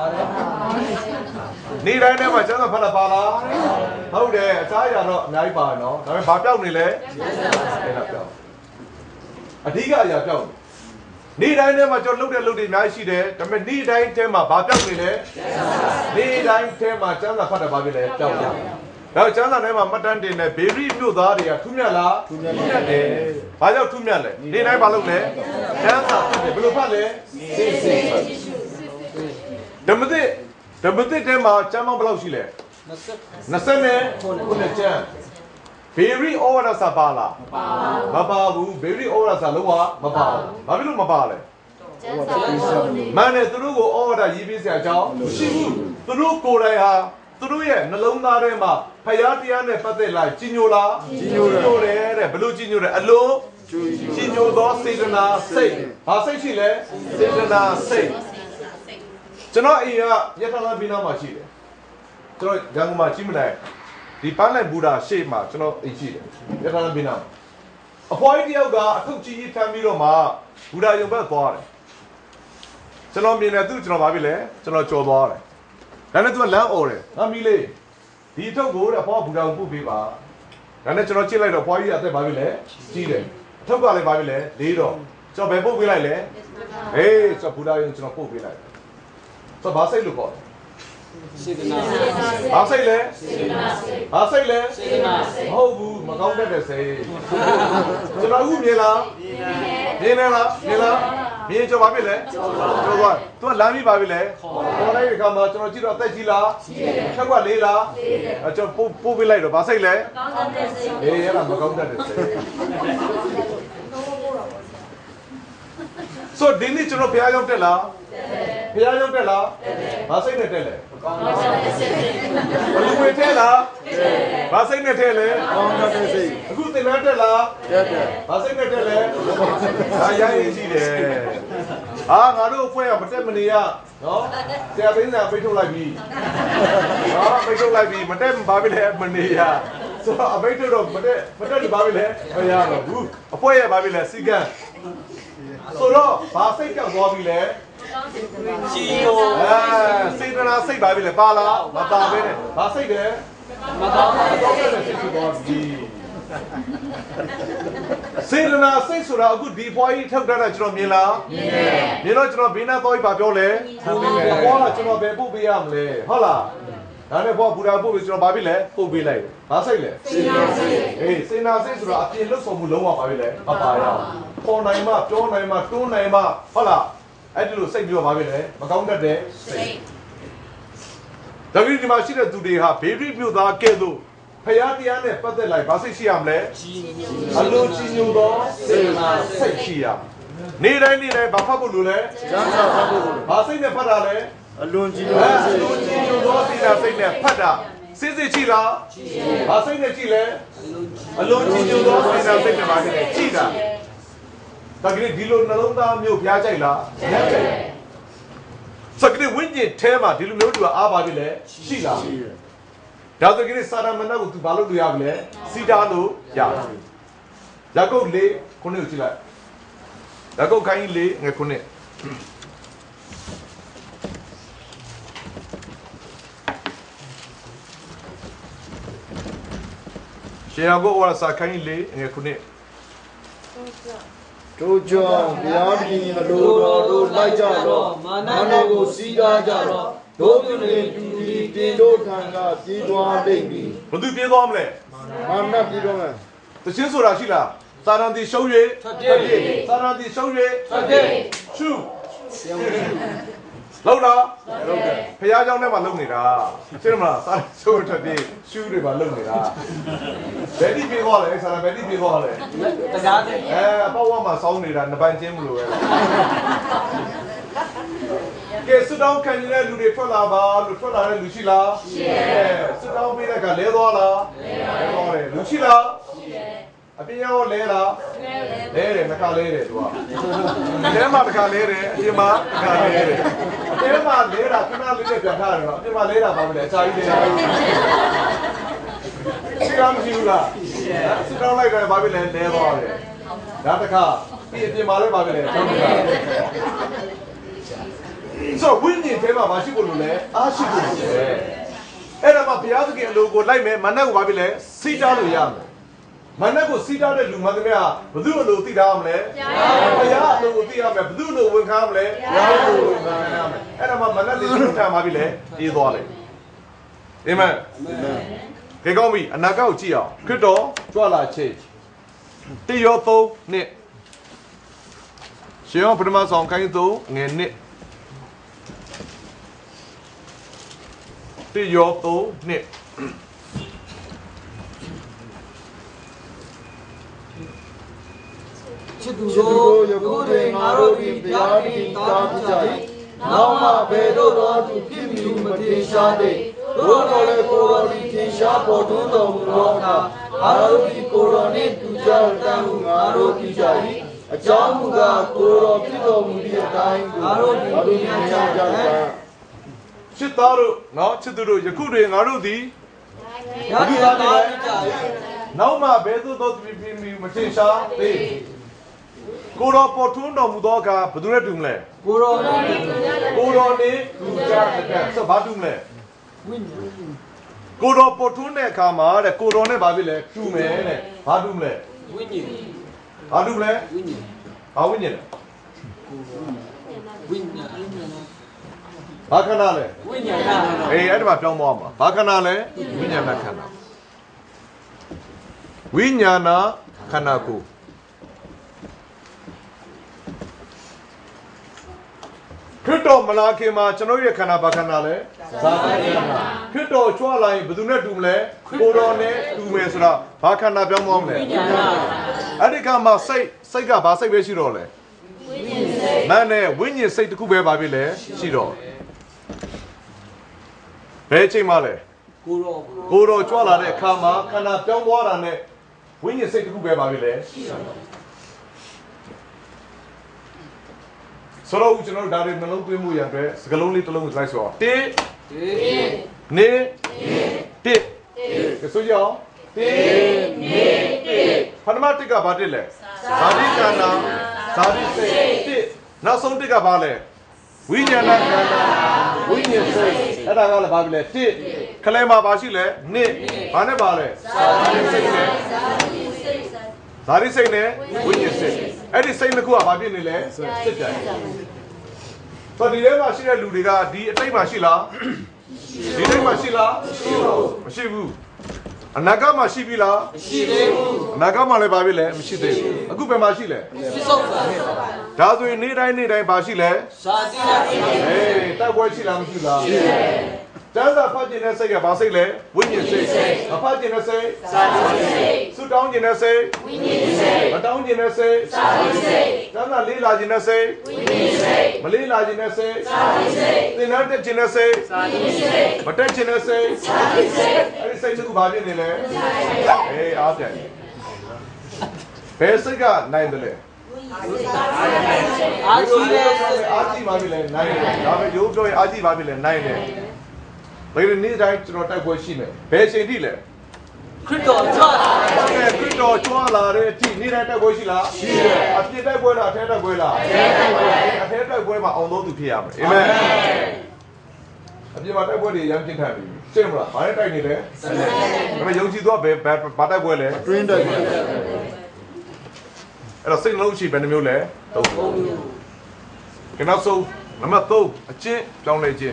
နေ့တိုင်းထဲမှာကျမ်းစာဖတ်တာပါလားဟုတ်တယ်အခြားအရာတော့အများကြီးပါနော်ဒါပေမဲ့ဘာပြောက်နေလဲအဲ့ဒါပြောက်အဓိကအရာပြောက်နေ့တိုင်းထဲမှာကျွန်တော်လှုပ်တဲ့လှုပ်တွေအများကြီးရှိတယ်ဒါပေမဲ့နေ့တိုင်းထဲမှာဘာပြောက်နေလဲနေ့တိုင်းထဲမှာကျမ်းစာဖတ်တာပါပြီလေပြောက်တယ်ဒါကျမ်းစာထဲမှာမှတ်တမ်းတင်တဲ့ဘေရီမြို့သားတွေကထူးမြတ်လားထူးမြတ်တယ်ဘာကြောင့်ထူးမြတ်လဲနေ့တိုင်းဘာလုပ်လဲကျမ်းစာဖတ်တယ်ဘယ်လိုဖတ်လဲစစ်ဓမ္မသစ်ထဲမှာကျမ်းပေါင်းဘယ်လောက်ရှိလဲ20နဲ့9ကျမ်းဘေရီဩဝါဒစာပါလားမပါဘူးဘေရီဩဝါဒစာလုံးဝမပါဘူးဘာဖြစ်လို့မပါလဲမန်နဲ့သူတို့ကိုဩဝါဒရေးပေးစရာအကြောင်းမရှိဘူးသူတို့ကိုယ်တိုင်ဟာသူတို့ရဲ့နှလုံးသားထဲမှာဖယားတရားနဲ့ပတ်သက်လာကြီးညိုလားကြီးညိုတယ်တဲ့ဘလို့ကြီးညိုတယ်အလိုကြီးညိုသောစေတနာစိတ်ဘာစိတ်ရှိလဲစေတနာစိတ်ကျွန်တော်အိမ်ကရထလာဘီနာမှာရှိတယ်ကျွန်တော်ရန်ကုန်မှာကြီးမလိုက်ဒီပန်းလိုက်ဘူတာရှေ့မှာကျွန်တော်အိမ်ရှိတယ်ရထလာဘီနာအဖွားကြီးတယောက်ကအထုပ်ကြီးကြီးထမ်းပြီးတော့မှဘူတာရုံဘက်သွားတယ်ကျွန်တော်မြင်တယ်သူကျွန်တော်ဘာဖြစ်လဲကျွန်တော်ကြော်သွားတယ်ဒါနဲ့သူကလမ်းអော်တယ်ငါမီးလေးဒီအထုပ်ကိုတဲ့အဖွားဘူတာကိုပို့ပေးပါဒါနဲ့ကျွန်တော်ကြည့်လိုက်တော့အဖွားကြီးအသက်ဘာဖြစ်လဲကြီးတယ်အထုပ်ကလည်းဘာဖြစ်လဲလေးတော့ကျွန်တော်ဘယ်ပို့ပေးလိုက်လဲဟေးကျွန်တော်ဘူတာရုံကျွန်တော်ပို့ပေးလိုက်ဆိုဘာစိတ်လို့ခေါ်တယ်စေတနာဘာစိတ်လဲစေတနာစိတ်ဘာစိတ်လဲစေတနာစိတ်မဟုတ်ဘူးမကောင်းတတ်တဲ့စိတ်ကျွန်တော်အခုမြင်လားမြင်နေလားမြင်ကြော်ပါပြီလေကြော်သွားသူကလမ်းပြီးပါပြီလေခေါ်လိုက်တဲ့ခါမှာကျွန်တော်ကြည့်တော့အသက်ကြီးလားထက်ကလေးလားကျွန်တော်ပို့ပေးလိုက်တော့ဘာစိတ်လဲမကောင်းတတ်တဲ့စိတ်အေးအဲ့ဒါမကောင်းတတ်တဲ့စိတ်ဆိုဒီနေ့ကျွန်တော်ဘုရားရောက်တက်လားဘုရားရောက်တက်လားဘာစိတ်နဲ့တက်လဲကောင်းတဲ့စိတ်ဘလူဝေထဲလားဘာစိတ်နဲ့တက်လဲကောင်းတဲ့စိတ်အခုသင်္ကန်းတက်လားတက်ဘာစိတ်နဲ့တက်လဲဒါရရင်ရှိတယ်ငါတို့အဖွဲ့ကမတက်မနေရနော်ဆရာသိန်းစာပိတ်ထုတ်လိုက်ပြီပိတ်ထုတ်လိုက်ပြီမတက်ဘာဖြစ်လဲမနေရဆိုတော့အပိတ်ထုတ်တော့မတက်ဘာဖြစ်လဲမရတော့ဘူးအဖွဲ့ရဲ့ဘာဖြစ်လဲစီကံဆိုတော့ဘာစိတ်ကြောက်သွားပြီလဲជីယိုစေတနာစိတ်ပါပြီလေပါလားမပါပဲနဲ့ဘာစိတ်လဲမကောင်းတဲ့စိတ်ဖြစ်သွားပြီစစေတနာစိတ်ဆိုတာအခုဒီဘွားကြီးထောက်ထားတာကျွန်တော်မြင်လားမြင်တော့ကျွန်တော်ဘေးနာတော့ဘာပြောလဲဘွားကကျွန်တော်ပဲပို့ပေးရမလဲဟုတ်လားဒါနဲ့ဘွားဘူရာပို့ပြီးကျွန်တော်ဘာဖြစ်လဲပို့ပေးလိုက်ဘာစိတ်လဲစေနာစိတ်အေးစေနာစိတ်ဆိုတာအပြင်လွတ်ဆောင်မှုလုံးဝဘာဖြစ်လဲမပါရပေါ်နိုင်မှပြောနိုင်မှတွန်းနိုင်မှဟုတ်လားအဲ့ဒီလိုစိတ်ပြီးတော့ဘာဖြစ်လဲမကောင်းတတ်တဲ့စိတ်ဒါကြီးဒီမှာရှိတဲ့သူတွေဟာဘေဘီမြို့သားကဲ့သို့ဖယားတရားနဲ့ပတ်သက်လိုက်ဘာစိတ်ရှိရမလဲအလိုချီညူသောစေနာစိတ်ရှိရနေတိုင်းဘာဖတ်ဖို့လိုလဲကျမ်းစာဖတ်ဖို့ဘာစိတ်နဲ့ဖတ်တာလဲအလွန်ကြီးညူသောစေနာစိတ်နဲ့ဖတ်တာစစ်စစ်ရှိလားဘာစိတ်နဲ့ကြည့်လဲအလွန်ကြီးညူသောစေနာစိတ်နဲ့ဘာကြည့်လဲကြည့်တာဒါကြီးဒီလိုနှလုံးသားမျိုးဖျားကြိုက်လားဖျားကြိုက်စကတိဝိညာဉ်ထဲမှာဒီလိုမျိုးသူကအားပါပြီလဲရှိလားဒါဆိုကိစာရမဏကိုသူဘာလို့လုပ်ရမလဲစီတာလို့ရတယ်ယာကုပ်၄ခုနှစ်ကိုကြည့်လိုက်ယာကုပ်ခိုင်း၄ငယ်ခုနှစ်ရှေးယာကုပ်ဝါစာခိုင်း၄ငယ်ခုနှစ်တို့ကြောင့်ဘုရားပြည်အလိုတော်တို့လိုက်ကြတော့မာနကိုစီးကားကြတော့တို့ပြုနေသူဒီတင်တို့ထံကပြေးသွားလိမ့်မည်ဘသူပြေးသွားမလဲမာနပြေးသွားမယ်တခြင်းဆိုတာရှိလားသာရန်တီရှုံး၍ထွက်ပြေးသာရန်တီရှုံး၍ထွက်ပြေးရှုလောက်လားလောက်တယ်ဖះเจ้าနဲ့မှလုံနေတာရှင်းမလားသာရှုံးထွက်ပြေးရှုတွေပါလုံနေတာဘယ်တိပြေးသွားလဲစာရန်ဘယ်တိပြေးသွားလဲတရားတယ်အပေါက်ဝမှာစောင်းနေတာနှစ်ပိုင်းချင်းမလို့ပဲကဲစတောင်းခံနေတဲ့လူတွေထွက်လာပါလို့ထွက်လာတဲ့လူရှိလားရှိတယ်စတောင်းပေးတဲ့ကလဲသွားလားလဲသွားတယ်လူရှိလားရှိတယ်အပြင်ရောလဲလားလဲတယ်နှစ်ခါလဲတယ်သူကအဲမှာတစ်ခါလဲတယ်အပြင်မှာတစ်ခါလဲတယ်အဲမှာလဲတာခဏလေးနဲ့ပြန်ထားတယ်နော်အပြင်မှာလဲတာပါမလဲအချာကြီးလဲရှိလားမရှိဘူးလားစတောင်းလိုက်တယ်ဘာဖြစ်လဲလဲသွားတယ်ဒါတစ်ခါဒီအပြင်မှာလဲဘာဖြစ်လဲတောင်းတစ်ခါဆိုဝိညာဉ်ထဲမှာမရှိဘူးလို့လဲအားရှိဘူးလေအဲ့ဒါမှဘုရားသခင်အလိုကိုလိုက်မယ်မနက်ကိုဘာဖြစ်လဲစီးတားလို့ရမယ်မနက်ကိုစီးတားတဲ့လူမှန်သမျှဘယ်သူအလိုသိတာမလဲဘုရားအလိုကိုသိရမယ်ဘယ်သူအလိုဝင်ကားမလဲဘုရားအလိုဝင်ကားရမယ်အဲ့ဒါမှမနက်လေးဆုံးထားမှပြီလေအေးသွားလေအာမင်ခေကောင်းပြီအနာဂတ်ကိုကြည့်အောင်ခရစ်တော်ကြွလာခြင်းတိယော3နှစ်ရှင်ယောပထမဆောင်ခိုင်း3ငယ်နှစ်တိယော3နှစ်ချစ်သူတို့ယခုတွင်ငါတို့သည်ဘုရားသည်တားကြ၏နောက်မှဘယ်သို့သောသူဖြစ်မည်မထင်ရှားသေးတို့တော်လည်းကိုတော်သည်ထင်ရှားပေါ်ထွန်းတော်မူသောအခါငါတို့သည်ကိုတော်နှင့်တူကြတန်ဟုငါတို့သိကြ၏အကြောင်းမူကားကိုတော်ဖြစ်တော်မူသည့်အတိုင်းငါတို့သည်မြင်ကြကြ၏ချစ်သားတို့နော်ချစ်သူတို့ယခုတွင်ငါတို့သည်ဘုရားတားကြ၏နောက်မှဘယ်သို့သောသူဖြစ်မည်မထင်ရှားသေးကိုတော်ပေါ်ထွန်းတော်မူသောအခါဘယ်သူနဲ့တူမလဲကိုတော်နဲ့တူကြတဲ့ဆိုဘာတူမလဲဝိညာဉ်ကိုတော်ပေါ်ထွန်းတဲ့အခါမှာတဲ့ကိုတော်နဲ့ဘာဖြစ်လဲတူမယ်တဲ့ဘာတူမလဲဝိညာဉ်ဘာတူမလဲဝိညာဉ်ဘာဝိညာဉ်လဲဝိညာဉ်ဘာခန္ဓာလဲဝိညာဉ်ခန္ဓာအေးအဲ့ဒီမှာပြောင်းသွားမှာဘာခန္ဓာလဲဝိညာဏခန္ဓာဝိညာဏခန္ဓာကိုခရစ်တော်မလာခင်မှာကျွန်တော်ရဲ့ခန္ဓာဘာခန္ဓာလဲဇာတိခန္ဓာခရစ်တော်ကြွလာရင်ဘယ်သူနဲ့တူမလဲကိုတော်နဲ့တူမယ်ဆိုတာဘာခန္ဓာပြောင်းသွားမလဲဝိညာဏအဲ့ဒီကမှာစိတ်ကဘာစိတ်ပဲရှိတော့လဲဝိညာဉ်စိတ်မနဲ့ဝိညာဉ်စိတ်တစ်ခုပဲပါပြီလေရှိတော့ဘယ်အချိန်မှလဲကိုတော်ကြွလာတဲ့အခါမှာခန္ဓာပြောင်းသွားတာနဲ့ဝိညာဉ်စိတ်တစ်ခုပဲပါပြီလေရှိတော့ဆိုတော့ကျွန်တော်တို့ဒါတွေနှလုံးသွင်းမှုရတဲ့စကလုံးလေးတစ်လုံးကိုလိုက်ဆိုအောင်1နေ1ဆိုကြအောင်1နေ1ပထမတစ်ကဘာတစ်လဲဇာတိခန္ဓာဇာတိစိတ်1နောက်ဆုံးတစ်ကဘာလဲဝိညာဏခန္ဓာဝိညာဉ်စိတ်အဲ့ဒါကလည်းဘာဖြစ်လဲ1ခလဲမှာဘာရှိလဲ2ဘာနဲ့ပါလဲဇာတိစိတ်နဲ့ဇဓာတိစိတ်နဲ့ဝိညာဉ်စိတ်အဲ့ဒီစိတ်နှစ်ခုကဘာဖြစ်နေလဲစစ်ကြိုင်ဆိုဒီထဲမှာရှိတဲ့လူတွေကဒီအတိတ်မှာရှိလားဒီတိတ်မှာရှိလားမရှိဘူးအနာဂတ်မှာရှိပြီလားမရှိသေးဘူးအနာဂတ်မှာလည်းဘာဖြစ်လဲမရှိသေးဘူးအခုဘယ်မှာရှိလဲပြစ္ဆုတ်ပါဒါဆိုရင်နေ့တိုင်းဘာရှိလဲစာတိရဟေးတိုက်ပွဲရှိလားမရှိလားရှိတယ်တန်းသာဖတ်ကျင်တဲ့စိတ်ကဘာစိတ်လဲဝိညာဉ်စိတ်မဖတ်ကျင်တဲ့စိတ်စာတိစိတ်ဆုတောင်းကျင်တဲ့စိတ်ဝိညာဉ်စိတ်မတောင်းကျင်တဲ့စိတ်စာတိစိတ်တန်းသာလေးလာကျင်တဲ့စိတ်ဝိညာဉ်စိတ်မလေးလာကျင်တဲ့စိတ်စာတိစိတ်သင်္ကန်းတက်ကျင်တဲ့စိတ်စာတိစိတ်မတက်ကျင်တဲ့စိတ်စာတိစိတ်အဲ့ဒီစိတ်ကဘာဖြစ်နေလဲအေးအားပြန်ဘယ်စိတ်ကနိုင်တယ်လဲအာကြီးပါပြီလဲနိုင်တယ်ဒါပေမဲ့ရိုးပြောရင်အာကြီးပါပြီလဲနိုင်တယ်ဘယ်လိုနေ့တိုင်းကျွန်တော်တိုက်ပွဲရှိမယ်ဘယ်ချိန်ထိလဲခရစ်တော်ကြွလာတယ်ခရစ်တော်ကြွလာတဲ့အထိနေ့တိုင်းတိုက်ပွဲရှိလားရှိတယ်အပြစ်တိုက်ပွဲလားအထဲတိုက်ပွဲလားအထဲတိုက်ပွဲအထဲတိုက်ပွဲမှာအောင်သုံးသူဖြစ်ရမယ်အာမင်အပြစ်မှာတိုက်ပွဲတွေရမ်းပြင်းထန်ပြီရှင်းမလားဘာနဲ့တိုက်နေလဲဒါပေမဲ့ယုံကြည်သူကဘယ်ဘာတိုက်ပွဲလဲအတွင်းတိုက်ပွဲအဲ့တော့စိတ်နှလုံးရှိဘယ်နှမျိုးလဲသုံးမျိုးကနောက်ဆုံးနံပါတ်3အကျင့်ပြောင်းလဲခြင်း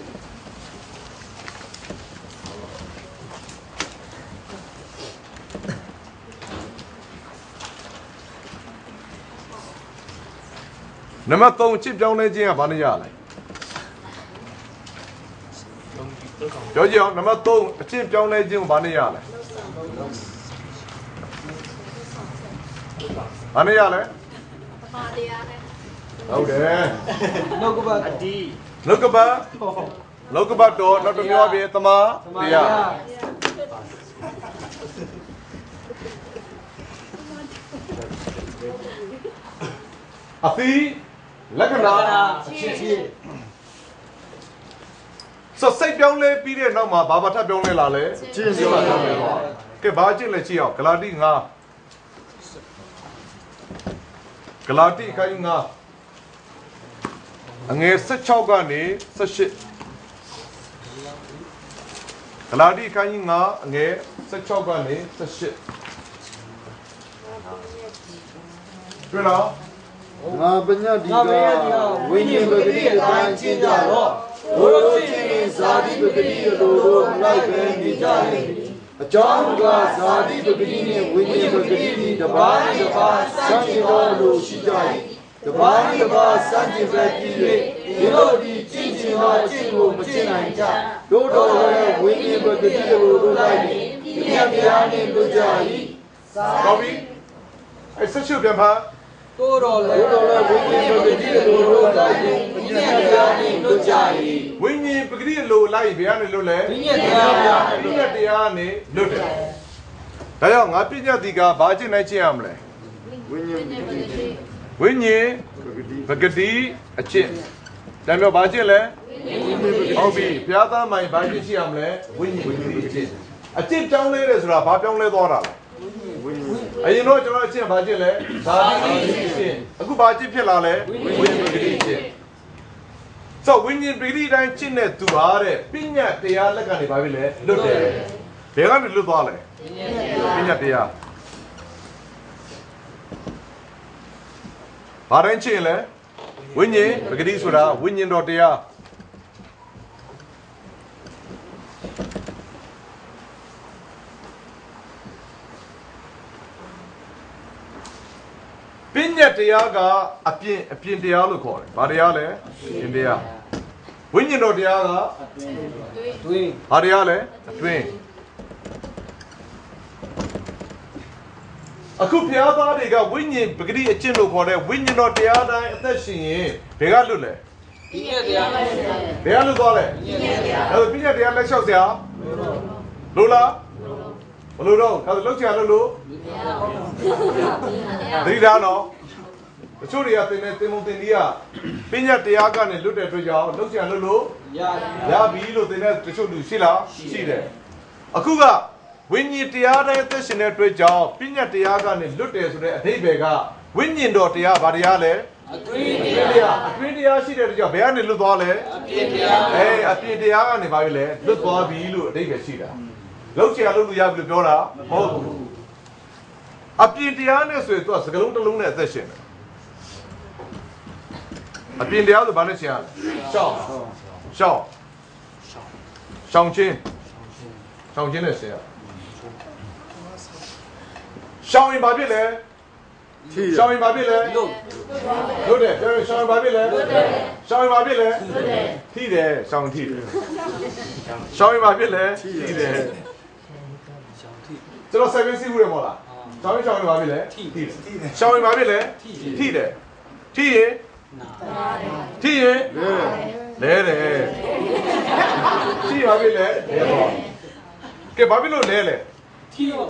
နံပါတ်3ချစ်ပြောင်းလဲခြင်းကဘာနဲ့ရလဲပြောကြည့်အောင်နံပါတ်3အချစ်ပြောင်းလဲခြင်းကိုဘာနဲ့ရလဲဘာနဲ့ရလဲပါတရားနဲ့ဟုတ်တယ်လောကပတ်အတီးလောကပတ်တော့နောက်တစ်မျိုးအပြင်သမာတရားအသီးလက္ခဏာချင်းစိတ်ပြောင်းလဲပြီးတဲ့နောက်မှာဘာထပ်ပြောင်းလဲလာလဲကျင့်ပြောင်းလဲသွားကဲဘာကျင့်လဲကြည့်အောင်ဂလာတိ9ဂလာတိခိုင်း9အငယ်16ကနေ18ဂလာတိခိုင်း9အငယ်16ကနေ18တွေ့လားငါပညာတိကဝိညာဉ်ပဂတိအတိုင်းကျင့်ကြတော့ဘုရောချင်းဇာတိပဂတိတို့လိုက်ပဲနေကြတယ်အကြောင်းကဇာတိပဂတိနဲ့ဝိညာဉ်ပဂတိဒီတစ်ပါးတစ်ပါးစံကျင်တော်လို့ရှိကြ၏တစ်ပါးတစ်ပါးစံကျင်ပဲကြည့်၍ဒီလိုဒီကျင့်ကျင်သောကျင့်ကိုမကျင့်နိုင်ကြတို့တော်လည်းဝိညာဉ်ပဂတိတို့လိုက်ပြီးဒီမြတ်များနဲ့တို့ကြ၏ကောင်းပြီအဲ့ဆက်ချုပ်ပြန်ပါတို့တော်လည်းဝိညာဉ်ပဂတိတို့လိုက်ပြီးဒီမြတ်များနဲ့တို့ကြ၏ဝိညာဉ်ပဂတိလို့လိုက်ဘယ်ကနေလို့လဲဒီမြတ်တရားဒီမြတ်တရားနဲ့လွတ်တယ်ဒါကြောင့်ငါပြည့်ညတ်ဒီကဘာကျင့်နိုင်ကျင့်ရမလဲဝိညာဉ်ပဂတိဝိညာဉ်ပဂတိအကျင့်တမ်းပြောဘာကျင့်လဲဟုတ်ပြီဘုရားသားမိုင်ဘာကျင့်ရှိရမလဲဝိညာဉ်ပဂတိအကျင့်ပြောင်းလဲတယ်ဆိုတာဘာပြောင်းလဲသွားတာလဲအရင်တော့ကျွန်တော်အကျင့်ဘာကျင့်လဲဇာတိအကျင့်အခုဘာကျင့်ဖြစ်လာလဲဝိညာဉ်ပဂတိအကျင့်ဆိုဝိညာဉ်ပဂတိတိုင်းကျင့်တဲ့သူဟာတဲ့ပညာတရားလက်ကနေဘာဖြစ်လဲလွတ်တယ်ဘယ်ကနေလွတ်သွားလဲပညာတရားဘာတိုင်းကျင့်လဲဝိညာဉ်ပဂတိဆိုတာဝိညာဉ်တော်တရားပညာတရားကအပြင်တရားလို့ခေါ်တယ်။ဘာတရားလဲ။ပြင်တရား။ဝိညာဉ်တော်တရားကအတွင်း။ဘာတရားလဲ။အတွင်း။အခုဘုရားသားတွေကဝိညာဉ်ပဂတိအကျင့်လို့ခေါ်တဲ့ဝိညာဉ်တော်တရားတိုင်းအသက်ရှင်ရင်ဘယ်ကလွတ်လဲ။ပညာတရား။ဘယ်ကလွတ်သွားလဲ။ပညာတရား။အဲ့ဒါပညာတရားလက်လျှောက်စရာလို့လား။ဘလို့တော့ဒါဆိုလောက်ချင်လို့သတိထားနော်တချို့တွေကသင်တဲ့သင်မုံသင်ကြီးကပညာတရားကနေလွတ်တဲ့အတွက်ကြောင့်လောက်ချင်လို့ရပြီလို့သင်တဲ့တချို့လူရှိလားရှိတယ်အခုကဝိညာဉ်တရားတိုင်းသက်ရှင်တဲ့အတွက်ကြောင့်ပညာတရားကနေလွတ်တယ်ဆိုတဲ့အဓိပ္ပာယ်ကဝိညာဉ်တော်တရားဘာတရားလဲအတွင်းတရားရှိတဲ့အတွက်ကြောင့်ဘယ်ကနေလွတ်သွားလဲအပြင်တရားကနေဘာဖြစ်လဲလွတ်သွားပြီလို့အဓိပ္ပာယ်ရှိတာလောက်ချင်လို့ရပြီလို့ပြောတာမဟုတ်ဘူးအပြင်တရားနဲ့ဆိုရင်သူကစကလုံးတစ်လုံးနဲ့အသက်ရှင်တယ်အပြင်တရားဆိုဘာနဲ့ရှင်ရလဲရှောင်းရှောင်းရှောင်းချင်းနဲ့ရှင်ရရှောင်းရင်ဘာဖြစ်လဲရှောင်းရင်ဘာဖြစ်လဲလို့တယ်ပြောရင်ရှောင်းရင်ဘာဖြစ်လဲရှောင်းရင်ဘာဖြစ်လဲထိတယ်ရှောင်းထိတယ်ရှောင်းရင်ဘာဖြစ်လဲထိတယ်ကျွန်တော်7စီးဘူးတယ်မဟုတ်လားရှောင်းရင်ဘာဖြစ်လဲထိတယ်ရှောင်းရင်ဘာဖြစ်လဲထိတယ်ထိရင်လဲတယ်ထိဘာဖြစ်လဲလဲပေါ့ကဲဘာဖြစ်လို့လဲလဲထိလို့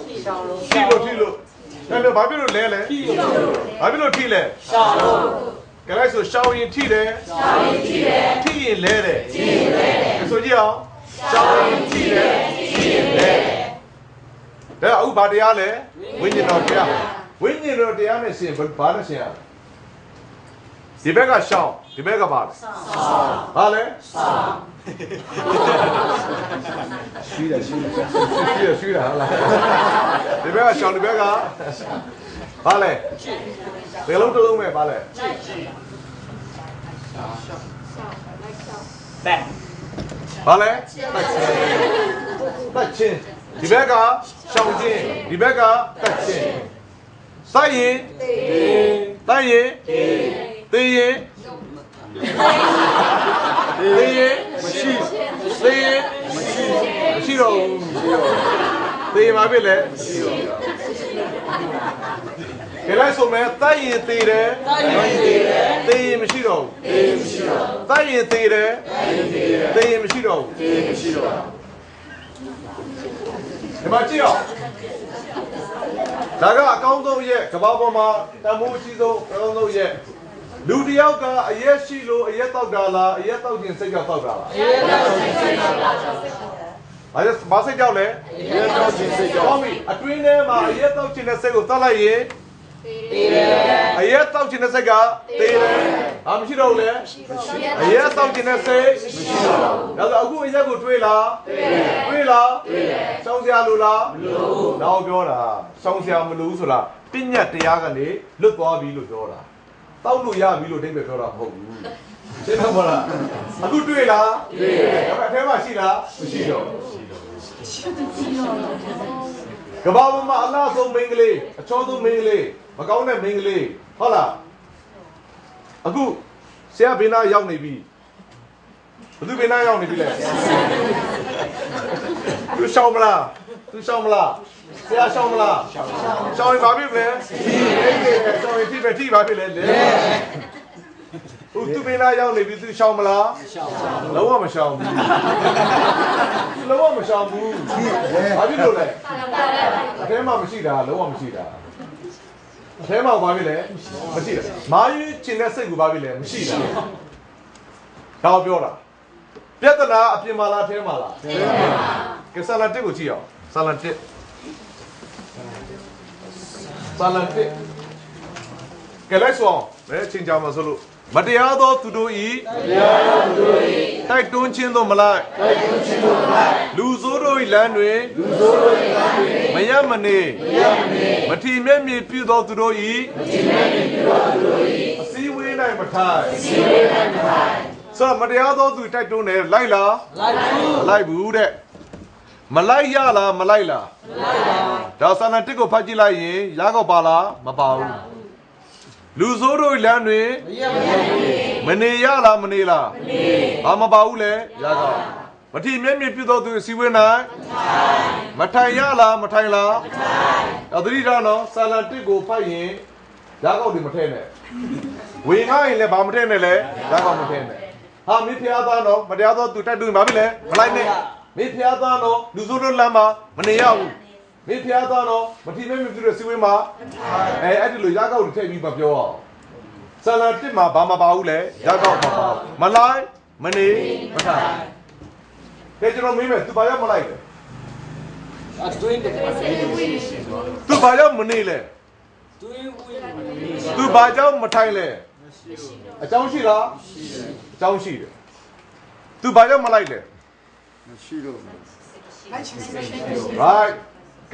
ဒါပေမဲ့ဘာဖြစ်လို့လဲဘာဖြစ်လို့ထိလဲရှောင်းကဲလိုက်ဆိုရှောင်းရင်ထိတယ်ထိရင်လဲတယ်ဆိုကြည့်အောင်ရှောင်းရင်ထိတယ်ထိရင်လဲဒါအခုဘာတရားလဲဝိညာဉ်တော်တရားနဲ့ရှင်ဘာနဲ့ရှင်ရဒီဘက်ကရှောင်းဒီဘက်ကဘာလဲဘာလဲရှိတယ်ဟာလားဒီဘက်ကရှောင်းဒီဘက်ကဘာလဲဘယ်လုံးတစ်လုံးပဲဘာလဲဘာလဲတက်ချင်းဒီဘက်ကရှောင်းချင်းဒီဘက်ကတက်ချင်းစိုက်ရင်တိုက်ရင်သေရင်မရှိတော့ဘူးသေရင်မဖြစ်လဲကဲလိုက်ဆိုမယ်တိုက်ရင်သေတယ်သေရင်မရှိတော့ဘူးတိုက်ရင်သေတယ်သေရင်မရှိတော့ဘူးဒီမှာကြည့်အောင်ဒါကအကောင်းဆုံးရဲ့ကဘာပေါ်မှာတမိုးအကြီးဆုံးအကောင်းဆုံးရဲ့လူတယောက်ကအရက်ရှိလို့အရက်တောက်တာလားအရက်တောက်ခြင်းစိတ်ကြောက်တောက်တာလားအရက်တောက်ခြင်းစိတ်ကြောက်တာဘာစိတ်ကြောက်လဲအရက်တောက်ခြင်းစိတ်ကြောက်ဟုတ်ပြီအတွင်းထဲမှာအရက်တောက်ခြင်းတဲ့စိတ်ကိုတတ်လိုက်ရင်သေတယ်အရက်တောက်ခြင်းတဲ့စိတ်ကသေတယ်ဟာမရှိတော့ဘူးလေအရက်တောက်ခြင်းတဲ့စိတ်မရှိတော့ဘူးဒါဆိုအခုအရက်ကိုတွေးလားတွေးလားစောင်းစရာလိုလားမလိုဘူးတော့ပြောတာစောင်းစရာမလိုဘူးဆိုတာပညာတရားကနေလွတ်သွားပြီလို့ပြောတာတောက်လို့ရပြီလို့အဓိပ္ပာယ်ပြောတာမဟုတ်ဘူးရှင်းတော့မလားအခုတွေ့လားတွေ့တယ်ဒါပေမဲ့အထဲမှာရှိလားမရှိတော့ကဘာပေါ်မှာအလားဆုံးမင်းကလေးအချောဆုံးမင်းကလေးမကောင်းတဲ့မင်းကလေးဟုတ်လားအခုဆရာဘေးနာရောက်နေပြီဘသူဘေးနာရောက်နေပြီလဲသူရှောင်းမလားဆရာရှောင်းမလားရှောင်းရင်ဘာဖြစ်လဲရှောင်းရင်ထိဘာဖြစ်လဲသူဘေးနာရောက်နေပြီသူရှောင်းမလားလုံးဝမရှောင်းဘူးဘာဖြစ်လို့လဲအထဲမှာမရှိတာလုံးဝမရှိတာအထဲမှာဘာဖြစ်လဲမရှိတာမာယူကျင်တဲ့စိတ်ကိုဘာဖြစ်လဲမရှိတာတော့ပြောတာပြဿနာအပြင်မှာလားအထဲမှာလားကဲဆာလန်တစ်ကိုကြည့်အောင်ဆာလန်တစ်ကဲလိုက်ဆောင်ဘယ်ချင်းကြမှာဆိုလို့မတရားသောသူတို့ဤတိုက်တွန်းခြင်းသို့မလိုက်လူဆိုးတို့၏လမ်းတွင်မရမနေမထီမဲ့မြေပြုသောသူတို့ဤအစည်းဝေး၌မထိုင်ဆိုတော့မတရားသောသူတိုက်တွန်းတယ်လိုက်လားလိုက်ဘူးတဲ့မလိုက်ရလားမလိုက်လားဒါဆန္ဒတစ်ကိုဖတ်ကြည့်လိုက်ရင်ရကောက်ပါလားမပါဘူးလူဆိုးတို့လမ်းတွင်မနေရလားမနေလားဘာမပါဘူးလဲရကောက်မထီမဲ့မြေပြုသောသူအစည်းဝေး၌မထိုင်ရလားမထိုင်လားအသတိထားနော်ဆန္ဒတစ်ကိုဖတ်ရင်ရကောက်တွေမထဲနဲ့ဝင်ငါရင်လည်းဘာမထဲနဲ့လဲရကောက်မထဲနဲ့ဟာမင်းဖျားသားတော့မတရားသောသူတိုက်တွန်းဘာဖြစ်လဲမလိုက်နဲ့မင်းဖျားသားတော့လူဆိုးတို့လမ်းမှာမနေရဘူးမင်းဖျားသားတော့မထီမဲ့မြပြတဲ့စီဝေးမှာအဲ့ဒီလိုရကောက်တွေထည့်ပြီးမပြောအောင်ဆလန်တစ်မှာဘာမပါဘူးလဲရကောက်မပါဘူးမလိုက်မနေမထိုင်ကဲကျွန်တော်မင်းမဲ့သူဘာရောက်မလိုက်လဲအတွင်းတယ်သူဘာရောက်မနေလဲသူဘာကြောင့်မထိုင်လဲအကြောင်းရှိလားအကြောင်းရှိတယ်သူဘာကြောင့်မလိုက်လဲမရှိတော့right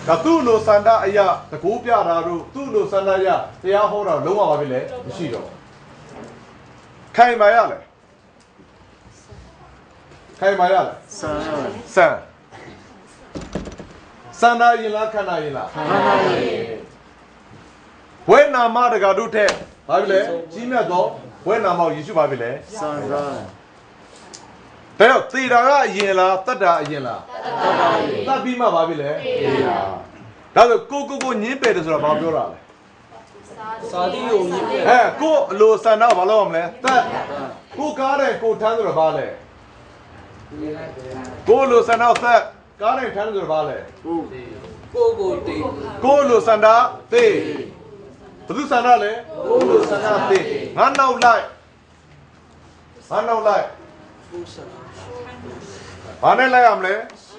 ဒါသူ့လိုစန္ဒအရာတကူပြတာတို့သူ့လိုစန္ဒအရာတရားဟောတာလုံးဝပါပြီလေမရှိတော့ခိုင်ပါရလေခိုင်ပါရလေစန္ဒရင်လားခန္ဓာရင်လားခန္ဓာရင်ဝေနာမတကတို့ထဲပါပြီလေကြီးမြတ်သောဝေနာမယေရှုပါပြီလေစန္ဒဒါတော့သေတာကအရင်လားတတ်တာအရင်လားတတ်ပြီးမှပါပြီလေသေတာဒါဆိုကိုညင်းပယ်တယ်ဆိုတာဘာပြောတာလဲစာတိကိုညင်းပယ်ကိုအလိုစန္ဒဘာလို့ရမလဲတတ်ကိုကားတယ်ကိုထမ်းဆိုတာဘာလဲကိုလိုစန္ဒသက်ကားတယ်ထမ်းဆိုတာဘာလဲကိုတေကိုလိုစန္ဒသေဘယ်သူစန္ဒလဲကိုလိုစန္ဒသေငါနောက်လိုက်ဘာနဲ့လိုက်ရမလဲ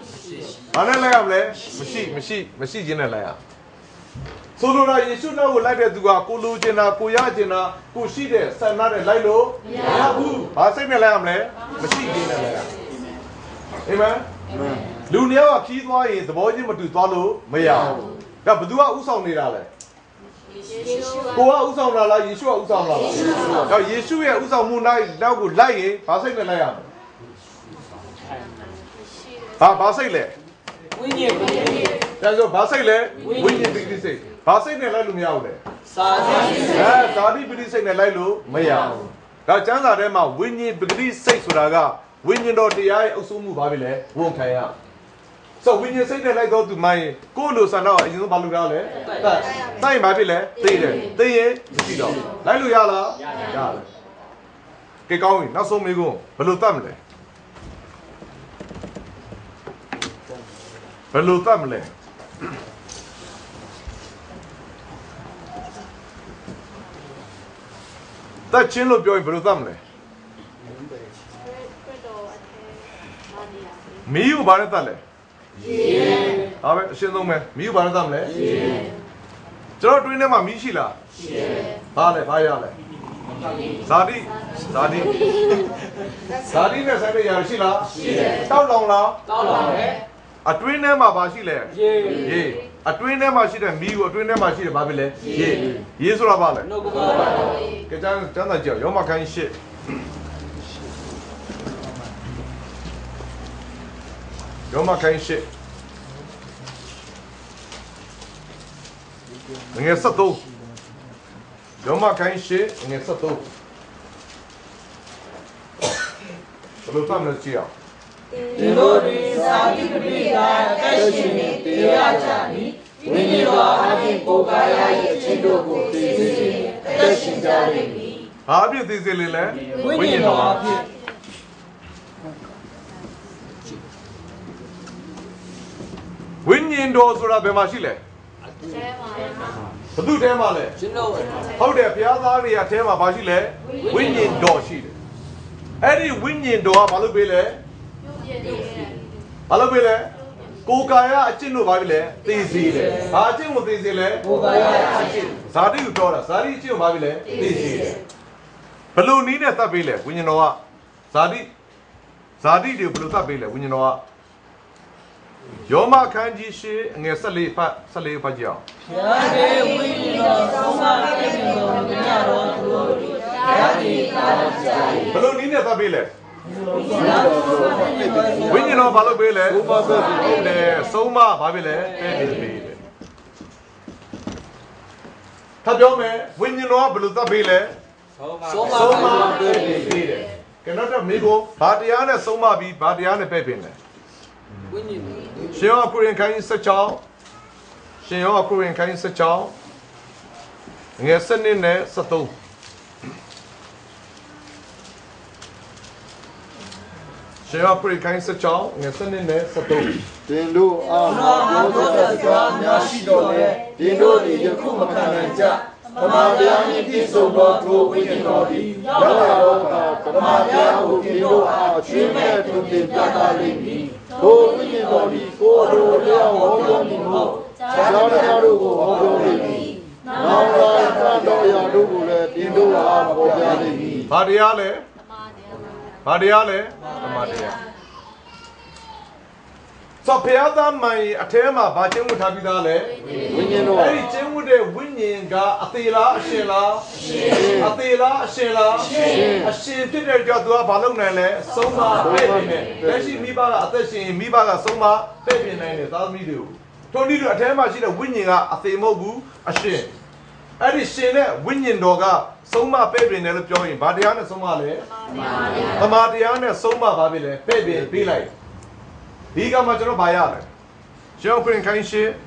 မရှိခြင်းနဲ့လိုက်ရဆိုလိုတာယေရှုနောက်ကိုလိုက်တဲ့သူကကိုလိုချင်တာကိုရချင်တာကိုရှိတဲ့ဆန္ဒနဲ့လိုက်လို့မရဘူးဘာစိတ်နဲ့လိုက်ရမလဲမရှိခြင်းနဲ့လိုက်ရအာမင်လူမျိုးကခီးသွားရင်သဘောချင်းမတူသွားလို့မရဘူးဒါဘယ်သူကဥဆောင်နေတာလဲကိုကဥဆောင်တာလားယေရှုကဥဆောင်တာလားဒါယေရှုရဲ့ဥဆောင်မှုနောက်ကိုလိုက်ရင်ဘာစိတ်နဲ့လိုက်ရမလဲဘာစိတ်လဲဝိညာဉ်ဒါဆိုဘာစိတ်လဲဝိညာဉ်ပဂတိစိတ်ဘာစိတ်နဲ့လိုက်လို့မရဘူးလေဇာတိပဂတိစိတ်နဲ့လိုက်လို့မရဘူးဒါကျမ်းစာထဲမှာဝိညာဉ်ပဂတိစိတ်ဆိုတာကဝိညာဉ်တော်တရားရဲ့အုပ်စိုးမှုဘာဖြစ်လဲဝန်ခံရဆိုဝိညာဉ်စိတ်နဲ့လိုက်တော့သူမိုင်းကိုလိုဆန္ဒအရင်ဆုံးဘာလုပ်ရလဲတိုက်ဘာဖြစ်လဲသိတယ်သိရင်မရှိတော့လိုက်လို့ရလားရတယ်ကဲကောင်းပြီနောက်ဆုံးမေးခွန်းဘယ်လိုတတ်မလဲဘယ်လိုတတ်မလဲတတ်ချင်းလို့ပြောရင်ဘယ်လိုတတ်မလဲမီးကိုဘာနဲ့တတ်လဲရေဟာပဲအရှင်းဆုံးပဲမီးကိုဘာနဲ့တတ်မလဲရေကျွန်တော်တွင်းထဲမှာမီးရှိလားရှိတယ်ဘာလဲဘာရလဲဇာတိနဲ့ဆိုင်တဲ့ຢာရှိလားရှိတယ်တောက်လောင်လားတောက်လောင်တယ်အတွင်းထဲမှာဘာရှိလဲရေအတွင်းထဲမှာရှိတဲ့မီးကိုအတွင်းထဲမှာရှိတယ်ဘာဖြစ်လဲရေဆိုတာဘာလဲကဲကျမ်းစာကြည့်ယောမခိုင်းရှစ်ယောမခိုင်းရှစ်ငယ်73ယောမခိုင်းရှစ်ငယ်73ဘယ်လိုတမ်းလဲကြည့်အောင်ဒီလိုဒီစာတိပတိကအသက်ရှင်နေတရားချပြီးဝိညာဉ်တော်အပြင်ကိုယ်ကာယရဲ့အချင်းတို့ကိုသိစေအသက်ရှင်ကြလိမ့်မည်။ဘာအဖြစ်သိစေလေလဲဝိညာဉ်တော်အဖြစ်ဝိညာဉ်တော်ဆိုတာဘယ်မှာရှိလဲဘယ်သူထဲမှာလဲဟုတ်တယ်ဘုရားသားတွေအထဲမှာဘာရှိလဲဝိညာဉ်တော်ရှိတယ်အဲ့ဒီဝိညာဉ်တော်ကဘာလို့ပေးလဲဘာလို့ပေးလဲကိုယ်ကာယအကျင့်တို့ဘာဖြစ်လဲသိစေတယ်ဘာအကျင့်ကိုသိစေလဲကိုယ်ကာယအကျင့်ဇာတိကိုပြောတာဇာတိအကျင့်ကိုဘာဖြစ်လဲသိစေတယ်ဘယ်လိုနည်းနဲ့သတ်ပေးလဲဝိညာဉ်တော်ကဇာတိတွေကိုဘယ်လိုသတ်ပေးလဲဝိညာဉ်တော်ကယောမခန်းကြီးရှိငယ်14ဖတ်ကြအောင်ဘုရားရဲ့ဝိညာဉ်တော်ဆုံးမတဲ့တော်မြတ်တော်သူတို့ဘုရားဒီသာကြည်ဘယ်လိုနည်းနဲ့သတ်ပေးလဲဝိညာဉ်တော်ဘာလို့ပေးလဲဟုတ်တယ်ဆုံးမဘာဖြစ်လဲတဲ့ပေးတယ်ထပ်ပြောမယ်ဝိညာဉ်တော်ကဘယ်လိုသတ်ပေးလဲဆုံးမပေးတယ်ကဲနောက်တော့မိကိုဘာတရားနဲ့ဆုံးမပြီးဘာတရားနဲ့ပဲ့ပင်လဲဝိညာဉ်ရှင်ယောကိုရင်ခိုင်း16ရှင်ယောကိုရင်ခိုင်း16ငယ်7နဲ့73ရှင်ယောကိုရင်ခိုင်း16ငယ်7နဲ့73 တင်တို့အားမောသောစကားများရှိတော်လဲတင်တို့သည်ယခုမခံနိုင်ကြဓမ္မတရားနှင့်ပြည့်စုံသောထိုဝိညာဉ်တော်သည်ရောက်လာတော့ဓမ္မတရားကိုတင်တို့အားချွေးမဲ့သူတင်ပြသလိမ့်မည်ထိုဝိညာဉ်တော်သည်ကိုယ်တော်လျောက်ဟောပြောမည်မဟုတ်ခြားတရားတို့ကိုဟောပြောလိမ့်မည်နောင်လာတော်ရာတို့ကိုလည်းတင်တို့အားဟောပြလိမ့်မည်ဘာတရားလဲဘာတရားလဲဓမ္မတရားဆိုဖျားသားမှန်ရင်အထဲမှာဘာကျင်းဝတ်ထားပြီးသားလဲဝိညာဉ်တော်အဲ့ဒီကျင်းဝတ်တဲ့ဝိညာဉ်ကအသေးလားအရှင်လားအသေးလားအရှင်လားအရှင်ဖြစ်တဲ့ကြောင့်သူကဘာလုပ်နိုင်လဲဆုံးမပဲ့ပြင်တယ်လက်ရှိမိဘကအသက်ရှင်မိဘကဆုံးမပဲ့ပြင်နိုင်တယ်သားသမီးတွေကိုထိုနည်းတူအထဲမှာရှိတဲ့ဝိညာဉ်ကအသေးမဟုတ်ဘူးအရှင်အဲ့ဒီရှင်တဲ့ဝိညာဉ်တော်ကဆုံးမပဲ့ပြင်တယ်လို့ပြောရင်ဘာတရားနဲ့ဆုံးမလဲသမာတရားနဲ့ဆုံးမပါပြီလေပဲ့ပြင်ပေးလိုက်ဒီကမှာကျွန်တော်ဗာရလဲရှောင်းခရင်ခိုင်းရှင်း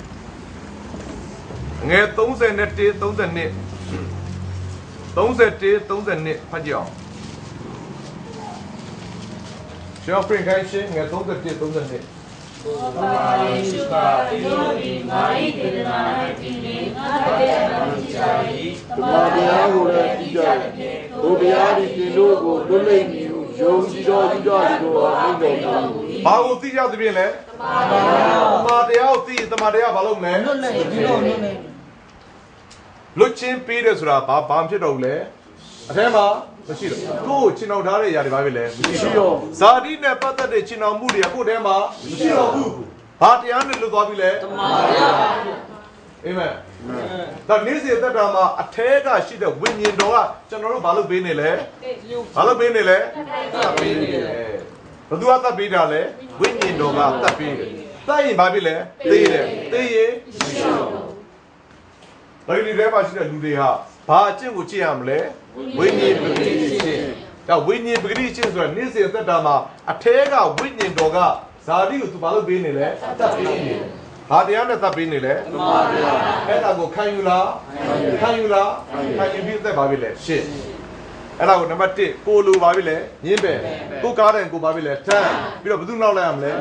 ငယ်31 32 31 32ဖတ်ကြအောင်ရှောင်းခရင်ခိုင်းရှင်းငယ်31 32 ဘာယေရှုကဒီလိုဒီငါ၏ဒေသနာ၌တည်နေငါတဲ့တော်ကြည်ကြ၏တမန်တရားကိုလည်းကြည်ကြသည်ဘုရားသည်ဒီလိုကိုလွတ်လပ်မည်ဟုယုံကြည်တော်ကြည်တော်သူတို့အားမိန့်တော်မူ၏ဘာကိုသိကြသဖြင့်လဲတမန်တရားကိုသိတမန်တရားဘာလို့မလဲလွတ်လပ်ဒီလိုလွတ်လပ်လွတ်ချင်းပေးတယ်ဆိုတာဘာဖြစ်တော့လဲအထဲမှာမရှိတော့ကိုယ်ချင်တော်ထားတဲ့ຢာတွေဘာဖြစ်လဲမရှိတော့ဇာတိနဲ့ပတ်သက်တဲ့ချင်တော်မှုတွေကကိုယ်ထဲမှာမရှိတော့ဘူးဘာတရားနဲ့လွတ်သွားပြီလဲတမန်တရားအာမင်ဒါနေ့စဉ်သက်တာမှာအထဲကရှိတဲ့ဝိညာဉ်တော်ကကျွန်တော်တို့ဘာလို့ပေးနေလဲဘာလို့ပေးနေလဲသတ်ပေးနေတယ်ဘယ်သူကသတ်ပေးတာလဲဝိညာဉ်တော်ကသတ်ပေးတယ်သတ်ရင်ဘာဖြစ်လဲသေတယ်သေရင်မရှိတော့ဘူးဒီထဲမှာရှိတဲ့လူတွေဟာဘာအကျင့်ကိုကျင့်ရမလဲဝိညာဉ်ပဂတိကျင့်ဒါဝိညာဉ်ပဂတိကျင့်ဆိုတာနေ့စဉ်သက်တာမှာအထဲကဝိညာဉ်တော်ကဇာတိကိုသူဘာလို့ပေးနေလဲသတ်ပေးနေတယ်ဘာတရားနဲ့သတ်ပေးနေလဲမှန်ပါဗျာအဲ့ဒါကိုခံယူလားခံယူလားခံယူပြီးသက်ပါပြီလေရှင်းအဲ့ဒါကိုနံပါတ်1ကိုလိုပါပြီလေညင်းပဲကိုကားတယ်ကိုပါပြီလေထမ်းပြီးတော့ဘယ်သူနောက်လိုက်ရမလဲ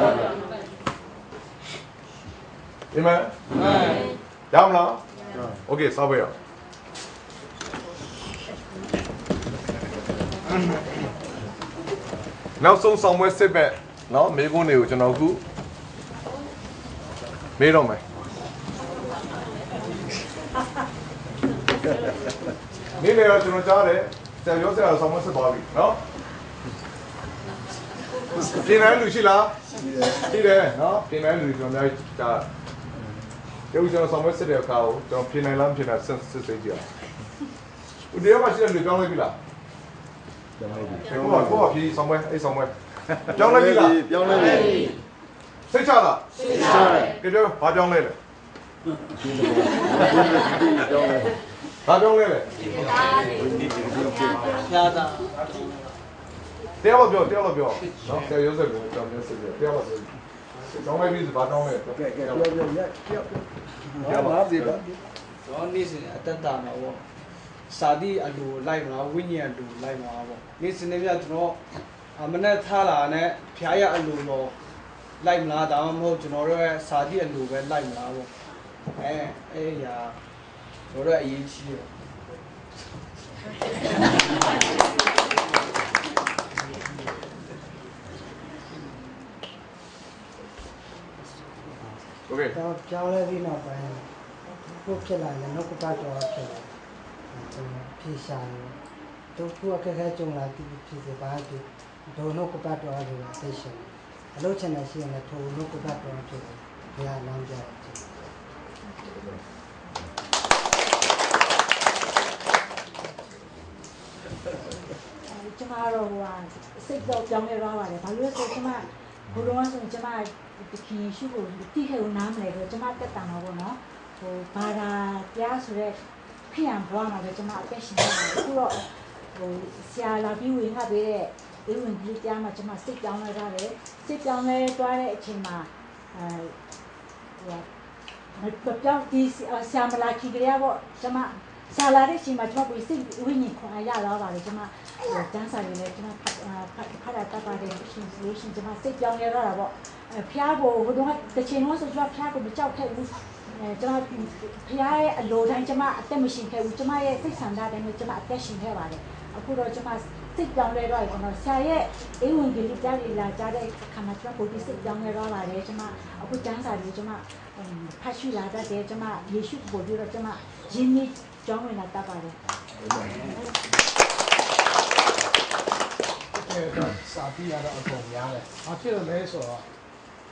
ဒီမှာရမလားโอเคစောက်ပဲရနောက်ဆုံးဆောင်ပွဲစစ်ပဲเนาะမေကုန်းတွေကိုကျွန်တော်အခုမေးတော့မယ်နေ့လေတော့ကျွန်တော်ကြားတယ်ဆရာပြောဆရာဆောင်မစစ်ပါပြီเนาะပြင်နိုင်လူရှိလားရှိတယ်เนาะပြင်နိုင်လူကျွန်တော်အများကြီးကြားတယ်ကျွန်တော်ဆောင်မစစ်တဲ့အခါကိုကျွန်တော်ပြင်နိုင်လားမပြင်နိုင်စစ်စိတ်ကြည့်အောင်ဒီထဲမှာရှိတဲ့လူပြောင်းလိုက်ပြီလားပြောင်းလိုက်ပြီကိုကဖြေဆောင်မအဲ့ဆောင်မပြောင်းလိုက်ပြီလားပြောင်းလိုက်ပြီစိတ်ချလားစိတ်ချတယ်ကြောဘာပြောင်းလဲလဲဘာပြောင်းလဲလဲဖျားတာတရားမပြောနော်ဆရာရုပ်စက်ကိုကြောင်းမျိုးစစ်ပြတရားမပြောကြောင်းလိုက်ပြီးဘာကြောင်းလဲကဲပြောရက်ပါစေပါတော့နေ့စဉ်အတ္တတာမှာပေါ့စာတိအလိုလိုက်မလားဝိညာဉ်အလိုလိုက်မလားပေါ့နေ့စဉ်နေ့ပြကျွန်တော်မနဲ့ထားလာနဲ့ဖျားရအလိုတော့လိုက်မလားဒါမှမဟုတ်ကျွန်တော်တို့ရဲ့စာတိအလိုပဲလိုက်မလားပေါ့အဲ့ရာကျွန်တော်တို့အရေးကြီးတယ်โอเคတော့ပြောင်းလဲပြီးနောက်ပိုင်းကိုဖြစ်လာရင်နောက်ကပတ်တော့ဖြစ်လာကျွန်တော်ဖြေရှာတယ်တို့ခုအခက်ခဲကြုံလာပြီးဖြစ်စေပါပြီတို့နောက်ကပတ်တော့လို့သိရှင်အလုပ်ချင်တဲ့ရှိရင်လည်းထိုနောက်ကပတ်တော့ဖြစ်တယ်ဘုရားလမ်းပြတယ်ကျမတို့ကစိတ်တော့ပြောင်းလဲသွားပါတယ်ဘာလို့လဲဆိုကျမဘုရားဆိုကျမဒီခင်ရှိကိုတိခဲကိုနားမလဲဆိုကျမတက်တာမှာပေါ့နော်ဟိုဘာသာတရားဆိုတဲ့ခရံဘွားမှာပဲကျမအသက်ရှင်နေတယ်အခုတော့ဟိုဆရာလာပြီးဝင်ခပေးတဲ့ဒီဝင်ကြီးကြားမှာကျမစိတ်ပြောင်းလဲထားတယ်စိတ်ပြောင်းလဲသွားတဲ့အချိန်မှာဟိုပြောင်းဒီဆရာမလာခီကြရပေါ့ကျမဆာလာတဲ့အချိန်မှာကျမကိုစိတ်ဝိညာဉ်ခွန်အားရလာပါတယ်ကျမတန်းစာရည်နဲ့ကျမဖတ်တာတတ်ပါတယ်ရှင်လို့ရှင်ကျမစိတ်ပြောင်းလဲတော့တာပေါ့ဖျားကိုဟိုတော့တစ်ချိန်လုံးဆိုကျမဖျားကိုမကြောက်ခဲ့ဘူးကျမဖျားရဲ့အလိုတိုင်းကျမအသက်မရှင်ခဲ့ဘူးကျမရဲ့စိတ်ဆန္ဒတိုင်းမှာကျမအသက်ရှင်ခဲ့ပါတယ်အခုတော့ကျမစိတ်ပြောင်းလဲတော့ကျွန်တော်ဆရာရဲ့အေးဝင်ကြီးကြားလေးလာကြားတဲ့အခါမှာကျမကိုဒီစိတ်ပြောင်းလဲတော့လာတယ်ကျမအခုတန်းစာရည်ကျမဖတ်ရှိလာတတ်တယ်ကျမယေရှုကိုပြီးတော့ကျမရင်းနှီးကျောင်းဝင်လာတတ်ပါတယ်စာပြီးရတော့အကုန်များတယ်။ဘာဖြစ်လို့လဲဆိုတော့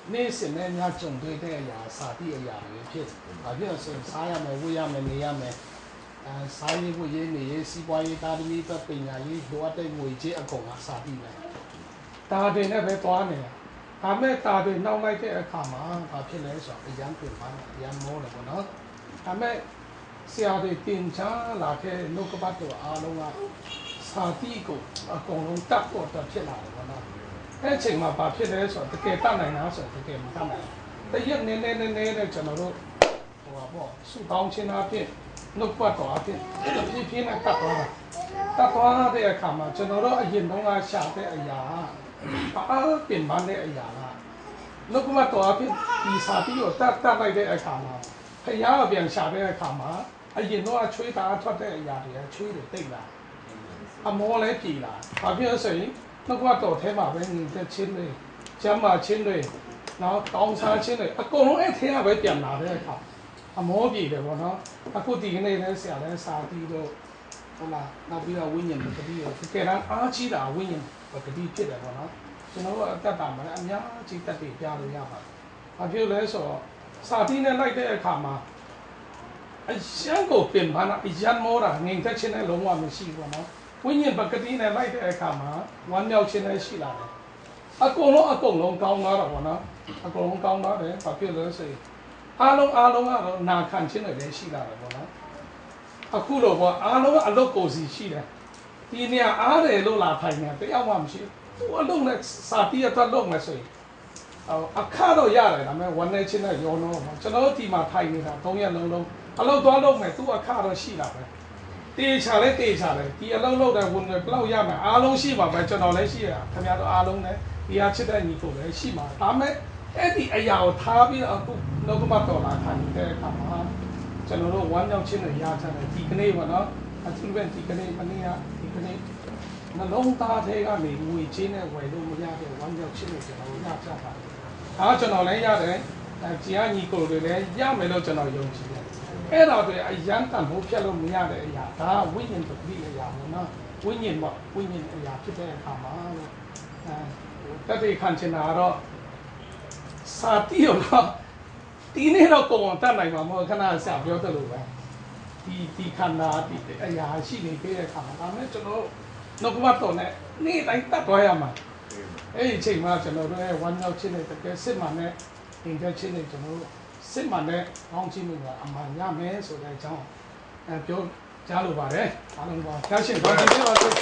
နေ့စဉ်နဲ့များကြုံတွေ့တဲ့အရာစာတိအရာတွေဖြစ်ဘာဖြစ်လို့ဆိုရင်စားရမယ်ဝတ်ရမယ်နေရမယ်စားရေးဝတ်ရေးနေရေးစီးပွားရေးတာသမီပညာရေးလိုအပ်တဲ့ငွေကြေးအကုန်အစာတိပဲဒါတွေနဲ့ပဲသွားနေတာဒါမဲ့ဒါတွေနောက်လိုက်တဲ့အခါမှာဘာဖြစ်လဲဆိုတော့အရန်ပြင်ပါအရန်မောတယ်ပေါ့နော်ဒါမဲ့ဆရာတွေတင်ချလာတဲ့နှုတ်ကပတ်တော်အားလုံးကစာတိကိုအကုန်လုံးတတ်ဖို့တဖြစ်လာတယ်ပေါ့နော်အဲ့အချိန်မှာဘာဖြစ်လဲဆိုတော့တကယ်တတ်နိုင်လားဆိုတော့တကယ်မတတ်နိုင်ဘူးတရက်နည်းနဲ့ကျွန်တော်တို့ဟိုပါပေါ့စုပေါင်းခြင်းအဖြစ်နှုတ်ပတ်တော်အဖြစ်ဖြည်းဖြည်းနဲ့တတ်သွားတဲ့အခါမှာကျွန်တော်တို့အရင်တုန်းကရှာတဲ့အရာအားပြင်ပန်းတဲ့အရာကနှုတ်ပတ်တော်အဖြစ်ဒီစာတိကိုတတ်လိုက်တဲ့အခါမှာဖယားပြန်ရှာတဲ့အခါမှာအရင်တော့ချွေးတာထွက်တဲ့အရာတွေချွေးတွေတိတ်လာအမောလဲပြည်လာဘာဖြစ်လို့ဆိုရင်နှုတ်ကတော်ထဲမှာပဲညီတဲ့ချင်းတွေကျမ်းမာချင်းတွေနော်ကောင်းစားချင်းတွေအကုန်လုံးအဲ့ထဲကပဲပြန်လာတဲ့အခါအမောပြည်တယ်ပေါ့နော်အခုဒီကနေ့လဲဆရာလဲစာတီးတော့ဟုတ်လားနောက်ပြီးတော့ဝိညာဉ်ပကတိရောတကယ်တမ်းအားကြီးတာဝိညာဉ်ပကတိဖြစ်တယ်ပေါ့နော်ကျွန်တော်တို့အသက်တာမှာအများကြီးတက်တည်ပြလို့ရပါတယ်ဘာဖြစ်လဲဆိုတော့စာတီးနဲ့လိုက်တဲ့အခါမှာအရန်ကိုပြင်ပါနာအရန်မောတာငြိမ်သက်ခြင်းနဲ့လုံးဝမရှိဘူးပေါ့နော်ဝိညာဉ်ပကတိနဲ့လိုက်တဲ့အခါမှာဝမ်းမြောက်ခြင်းနဲ့ရှိလာတယ်အကုန်လုံးကောင်းလာတော့ဗောနော်အကုန်လုံးကောင်းလာတယ်ဘာဖြစ်လဲဆိုရင်အားလုံးကတော့နာခံခြင်းတွေလည်းရှိလာတယ်ဗောနော်အခုတော့ဗောအားလုံးအလုတ်ကိုစီရှိတယ်ဒီနေရာအားတယ်လို့လာထိုင်နေတယောက်မှမရှိဘူးအလုံးနဲ့စာတီးရတော့လုံးမယ်ဆိုရင်အခါတော့ရတယ်ဒါပေမဲ့ဝန်နေချင်းနဲ့ရောတော့ကျွန်တော်ဒီမှာထိုင်နေတာ3ရက်လုံးအလုတ်သွားလုံးမယ်သူ့အခါတော့ရှိလာပဲတေချာလဲဒီအလုံးလုံးတဲ့ဝင်ဘယ်လောက်ရမှာအားလုံးရှိမှာပဲကျွန်တော်လည်းရှိရခင်ဗျားတို့အားလုံးလည်းဒီဟာချစ်တဲ့ညီကိုလည်းရှိမှာဒါမဲ့အဲ့ဒီအရာကိုထားပြီးတော့အခုလောကမတော်လာခံတဲ့အခါမှာကျွန်တော်တို့ဝမ်းမြောက်ခြင်းနဲ့ရကြတယ်ဒီကနေ့ပေါ့နော်အထူးပဲဒီကနေ့မနေ့ကဒီကနေ့နှလုံးသားထဲကနေငွေချင်းနဲ့ဝယ်လို့မရတဲ့ဝမ်းမြောက်ခြင်းနဲ့ကျွန်တော်ရကြပါတယ်ဒါကျွန်တော်လည်းရတယ်ကြီးအညီကိုတွေလည်းရမယ်လို့ကျွန်တော်ယုံကြည်တယ်အဲ့တော့တွေအရန်တန်ဖို့ဖြတ်လို့မရတဲ့အရာဒါဝိညာဉ်ပကတိအရာပေါ့နော်ဝိညာဉ်အရာဖြစ်တဲ့အခါမှာတတိခံချင်တာတော့စာတိရောဒီနေ့တော့ကိုယ်တတ်နိုင်မှာမဟုတ်ခဏဆရာပြောတယ်လို့ပဲဒီခန္ဓာဒီအရာရှိနေတဲ့အခါမှာဒါမဲ့ကျွန်တော်နှုတ်ကပတ်တော်နဲ့နေ့တိုင်းတတ်သွားရမှာအဲ့ဒီအချိန်မှာကျွန်တော်တို့ရဲ့ဝမ်းမြောက်ခြင်းနဲ့တကယ်စစ်မှန်တဲ့သင်္ကြန်ခြင်းနဲ့ကျွန်တော်တို့စစ်မှန်တဲ့ကောင်းခြင်းတွေကအမှန်ရမယ်ဆိုတဲ့အကြောင်းပြောကြားလိုပါတယ်အားလုံးပါဖျားရှင်ပါကြည့်ပါစို့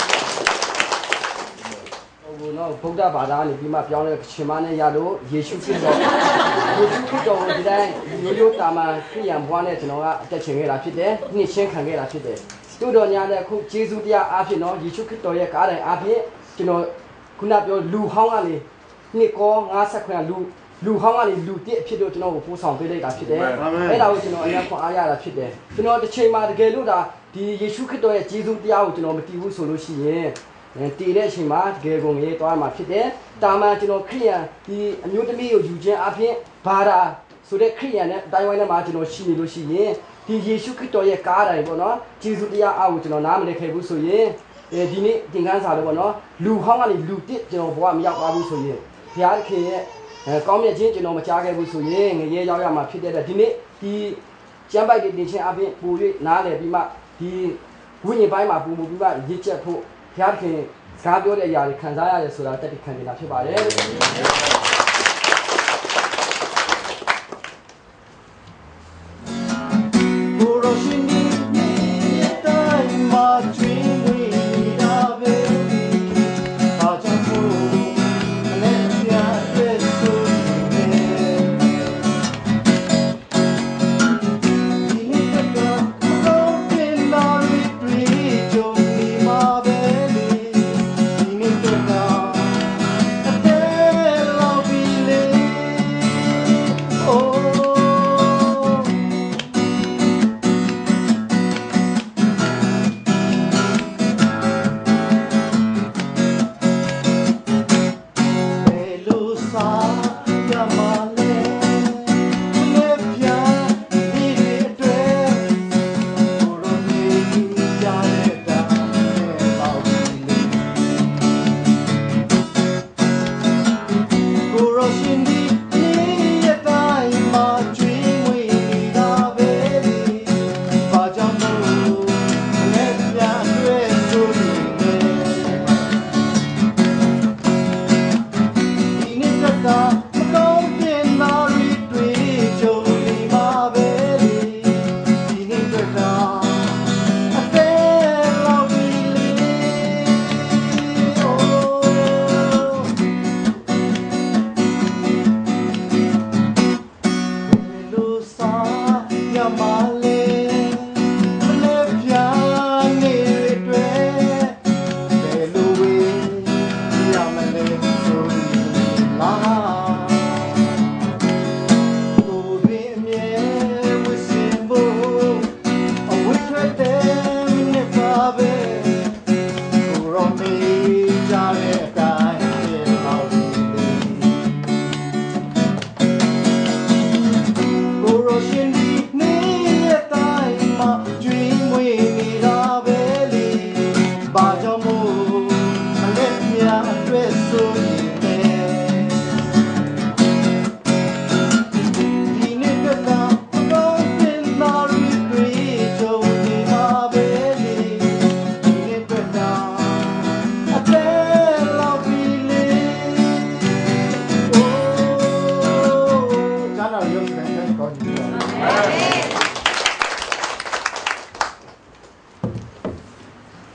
ဟိုတော့ဗုဒ္ဓဘာသာနေပြီးမှပြောင်းလဲရှင်မနဲ့ရလို့ယေရှုခရစ်တော်ကိုဒီတိုင်းရိုးတာမန်ခရိယံဘွားနဲ့ကျွန်တော်ကအသက်ရှင်ခဲ့တာဖြစ်တယ်နှိမ့်ရှင်းခံခဲ့တာဖြစ်တယ်တို့တော်ညာတဲ့အခုယေရှုတရားအားဖြင့်နော်ယေရှုခရစ်တော်ရဲ့ကားတိုင်အားဖြင့်ကျွန်တော်ခုနပြောလူဟောင်းကနေနှစ်ကော50ခွန်းလူဟောင်းကနေလူတစ်အဖြစ်လို့ကျွန်တော်ကိုပို့ဆောင်ပေးလိုက်တာဖြစ်တယ်အဲ့ဒါကိုကျွန်တော်အများခွန်အားရတာဖြစ်တယ်ကျွန်တော်တစ်ချိန်မှာတကယ်လို့ဒါဒီယေရှုခရစ်တော်ရဲ့ယေရှုတရားကိုကျွန်တော်မတည်ဘူးဆိုလို့ရှိရင်တည်တဲ့အချိန်မှာတကယ်ကုန်ရေးသွားမှာဖြစ်တယ်တာမန်ကျွန်တော်ခရိယံဒီအမျိုးသမီးကိုယူခြင်းအပြင်ဘာသာဆိုတဲ့ခရိယံနဲ့အတိုင်းဝိုင်းထဲမှာကျွန်တော်ရှိနေလို့ရှိရင်ဒီယေရှုခရစ်တော်ရဲ့ကားတိုင်းပေါ့နော်ယေရှုတရားအားကိုကျွန်တော်နားမလည်ခဲ့ဘူးဆိုရင်ဒီနေ့သင်ခန်းစာလို့ပေါ့နော်လူဟောင်းကနေလူတစ်ကျွန်တော်ဘဝမရောက်သွားဘူးဆိုရင်ဘုရားသခင်ရဲ့ကောင်းမြတ်ခြင်းကျွန်တော်မကြားခဲ့ဘူးဆိုရင်ငရဲရောက်ရမှာဖြစ်တဲ့အတွက်ဒီနေ့ဒီကျမ်းပိုက်တွေတင်ခြင်းအပြင်ပို့၍နားလည်ပြီးမှဒီဝိညာဉ်ပိုင်းမှာပုံမှုပြီးမှရစ်ချက်ဖို့ဘုရားသခင်စကားပြောတဲ့အရာတွေခံစားရတယ်ဆိုတာတက်တည်ခံနေတာဖြစ်ပါတယ် Love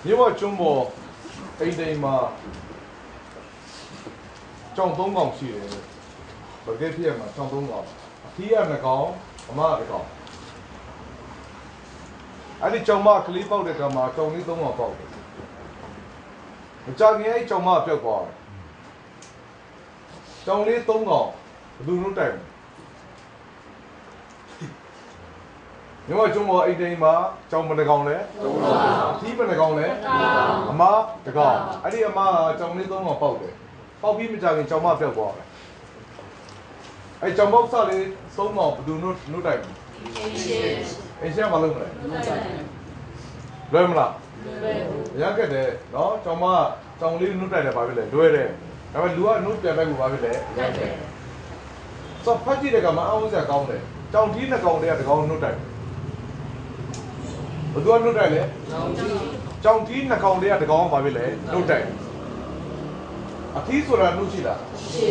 မြို့မကျွန်းပေါ်အိမ်တိမ်မှာကြောင်3កောင်ရှိတယ်ဘယ်ကဖြစ်ရမှာကြောင်3កောင်အထီးရ2កောင်အမ1កောင်အဲ့ဒီကြောင်မကလေးပေါက်တဲ့ကမှာကြောင်လေး3កောင်ပေါက်တယ်မကြခင်အဲ့ကြောင်မပြောက်သွားတယ်ကြောင်လေး3កောင်ဘယ်သူတို့တိုင်မြို့မကျွန်းပေါ်အိမ်တိမ်မှာကြောင်ဘယ်နှកောင်လဲ3កောင်အထီးဘယ်နှកောင်လဲအမ1កောင်အဲ့ဒီအမကကြောင်လေး3កောင်ပေါက်တယ်ပေါက်ပြီးမကြခင်ကြောင်မပြောက်သွားတယ်အဲ့ကြောင်ပေါက်စားလေး3កောင်ဘယ်သူတို့တိုင်အင်းရှင်းမလုပ်မလဲလွယ်မလားရခဲ့တယ်နော်ကြောင်မကြောင်လေးနှုတ်တိုက်တယ်ဘာဖြစ်လဲလွယ်တယ်ဒါပေမဲ့လူကနှုတ်ပြန်လိုက်ကိုဘာဖြစ်လဲရက်တယ်ဆိုဖတ်ကြည့်တဲ့ကမအောင်စရာကောင်းတယ်ကြောင်ကြီး2កောင်တည်းက1កောင်နှုတ်တိုက်ဘယ်သူကနှုတ်တိုက်လဲကြောင်ကြီး2កောင်တည်းက1កောင်ဘာဖြစ်လဲနှုတ်တိုက်အထီးဆိုတာနှုတ်ရှိလားရှိ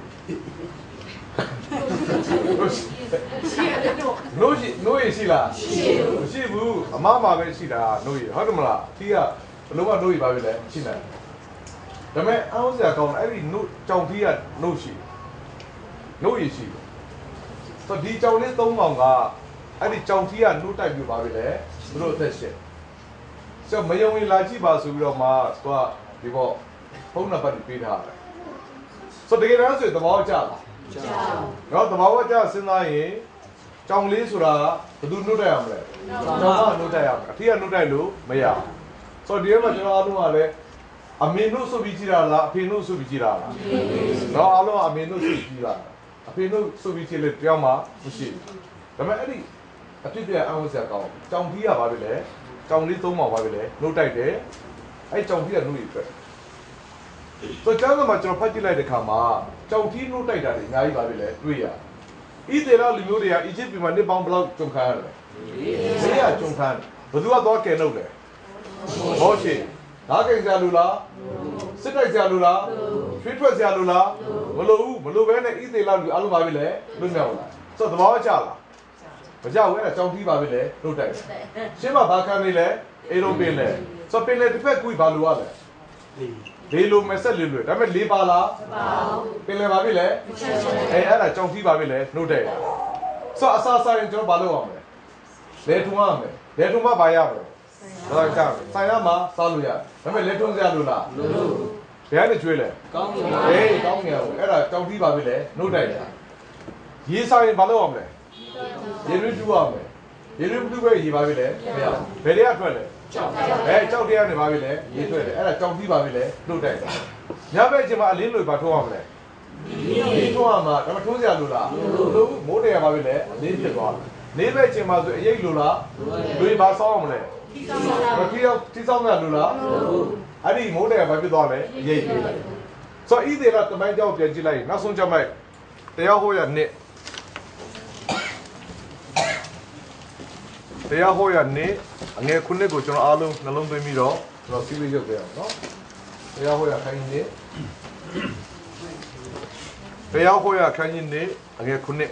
နိုးရရှိလားမရှိဘူးအမမှာပဲရှိတာနိုးရဟုတ်တယ်မလားအထီးကဘလုံးကနိုးရပါပြီလဲရှိနေဒါပေမဲ့အောင်းစရာကောင်းတယ်အဲ့ဒီနိုးကြောင်ထီးကနိုးရှိနိုးရရှိဆိုဒီကြောင်လေး3កောင်ကအဲ့ဒီကြောင်ထီးကနိုးတိုက်ပြပါပြီလဲသူတို့အသက်ရှင်ဆိုမယုံရင်လာကြည့်ပါဆိုပြီးတော့မှသူကဒီပေါ့ဖုန်းနံပါတ်ပေးထားတယ်ဆိုတကယ်တမ်းဆိုသဘောကျလားတော့တဘာဝကြစဉ်းစားရင်ကြောင်လေးဆိုတာဘယ်သူနှုတ်တိုက်ရမလဲကြောင်ကနှုတ်တိုက်ရမယ်အထီးကနှုတ်တိုက်လို့မရဆိုတော့ဒီမှာကျွန်တော်အားလုံးကလည်းအမေနှုတ်ဆိုပြီးကြည့်တာလားအဖေနှုတ်ဆိုပြီးကြည့်တာလားတော့အားလုံးကအမေနှုတ်ဆိုပြီးကြည့်တာအဖေနှုတ်ဆိုပြီးကြည့်လေတယောက်မှမရှိဘူးဒါပေမဲ့အဲ့ဒီအဖြစ်ပြအောင်စရာကောင်းကြောင်ကြီးကဘာဖြစ်လဲကြောင်လေး3မှာဘာဖြစ်လဲနှုတ်တိုက်တယ်အဲ့ကြောင်ကြီးကနှုတ်ရပြဆိုတော့ကျွန်တော်ဖတ်ကြည့်လိုက်တဲ့ခါမှာကြောင်ကြီးနှုတ်တိုက်တာတွေအများကြီးပါပြီလေတွေ့ရဣသေလလူမျိုးတွေကအီဂျစ်ပြည်မှာနှစ်ပေါင်းဘယ်လောက်ကျုံခါရတယ်လဲ400ကျုံခါဘယ်သူကသွားကယ်နှုတ်လဲဟောရှိဓာတ်ကိစ္စလူလားစစ်တိုက်စရာလူလားရွှေထွက်စရာလူလားမလိုဘူးမလိုဘဲနဲ့ဣသေလလူအားလုံးပါပြီလေလွတ်မြောက်လာဆိုတော့သဘောကျလားမကြောက်ဘူးအဲ့ဒါကြောင်ကြီးပါပြီလေနှုတ်တိုက်ရှင်းမဘာခံနေလဲအေရုံပင်လေဆိုတော့ပင်လေတစ်ဖက်ကူဘာလူရလဲလေးလိုမဆက်လေးလွယ်ဒါပေမဲ့လေးပါလားမပါဘူးပင်လယ်ပါပြီလေအဲ့ဒါကြောင်ကြီးပါပြီလေနှုတ်တဲ့ဆိုတော့အစားစားရင်ကျွန်တော်ဘာလုပ်အောင်လဲလေထုံရမယ်လေထုံမှဘာရမလဲဒါကြောင့်ဆိုင်ရမှာစားလို့ရဒါပေမဲ့လေထုံစရာလို့လားလို့ဘယ်ကနေကျွေးလဲကောင်းငယ်ဟေးကောင်းငယ်အဲ့ဒါကြောင်ကြီးပါပြီလေနှုတ်တဲ့ရေးစားရင်ဘာလုပ်အောင်လဲရေရွှေတူရမယ်ရေရွှေတူပဲရေးပါပြီလေဘယ်တွေကထွက်လဲကြောက်တရားနေပါပြီလေရေးထွက်တယ်အဲ့ဒါကြောက်ပြီးပါပြီလေနှုတ်တိုက်တယ်ညဘက်အချိန်မှာအလင်းတွေပါထိုးအောင်မလဲဒီထိုးအောင်မှာဒါမှထိုးစရာလိုလားလို့မိုးတယ်ရပါပြီလေအလင်းဖြစ်သွားနေဘက်အချိန်မှာဆိုအရိပ်လိုလားလူပါဆောင်းအောင်မလဲတီဆောင်းရလိုလားအဲ့ဒီမိုးတယ်ရပါဖြစ်သွားလဲအရိပ်ပြေးလိုက်ဆိုဣသေလတမိုင်းကြောက်ပြန်ကြည့်လိုက်နောက်ဆုံးကြမိုက်တရားဟောရနှစ်တရားဟောရနှစ်အငယ်ခုနှစ်ကိုကျွန်တော်အားလုံးနှလုံးသွင်းပြီးတော့ကျွန်တော်စီးပြီးရုပ်ပြအောင်နော်တရားဟောရခိုင်းနေတရားဟောရခိုင်းနေအငယ်ခုနှစ်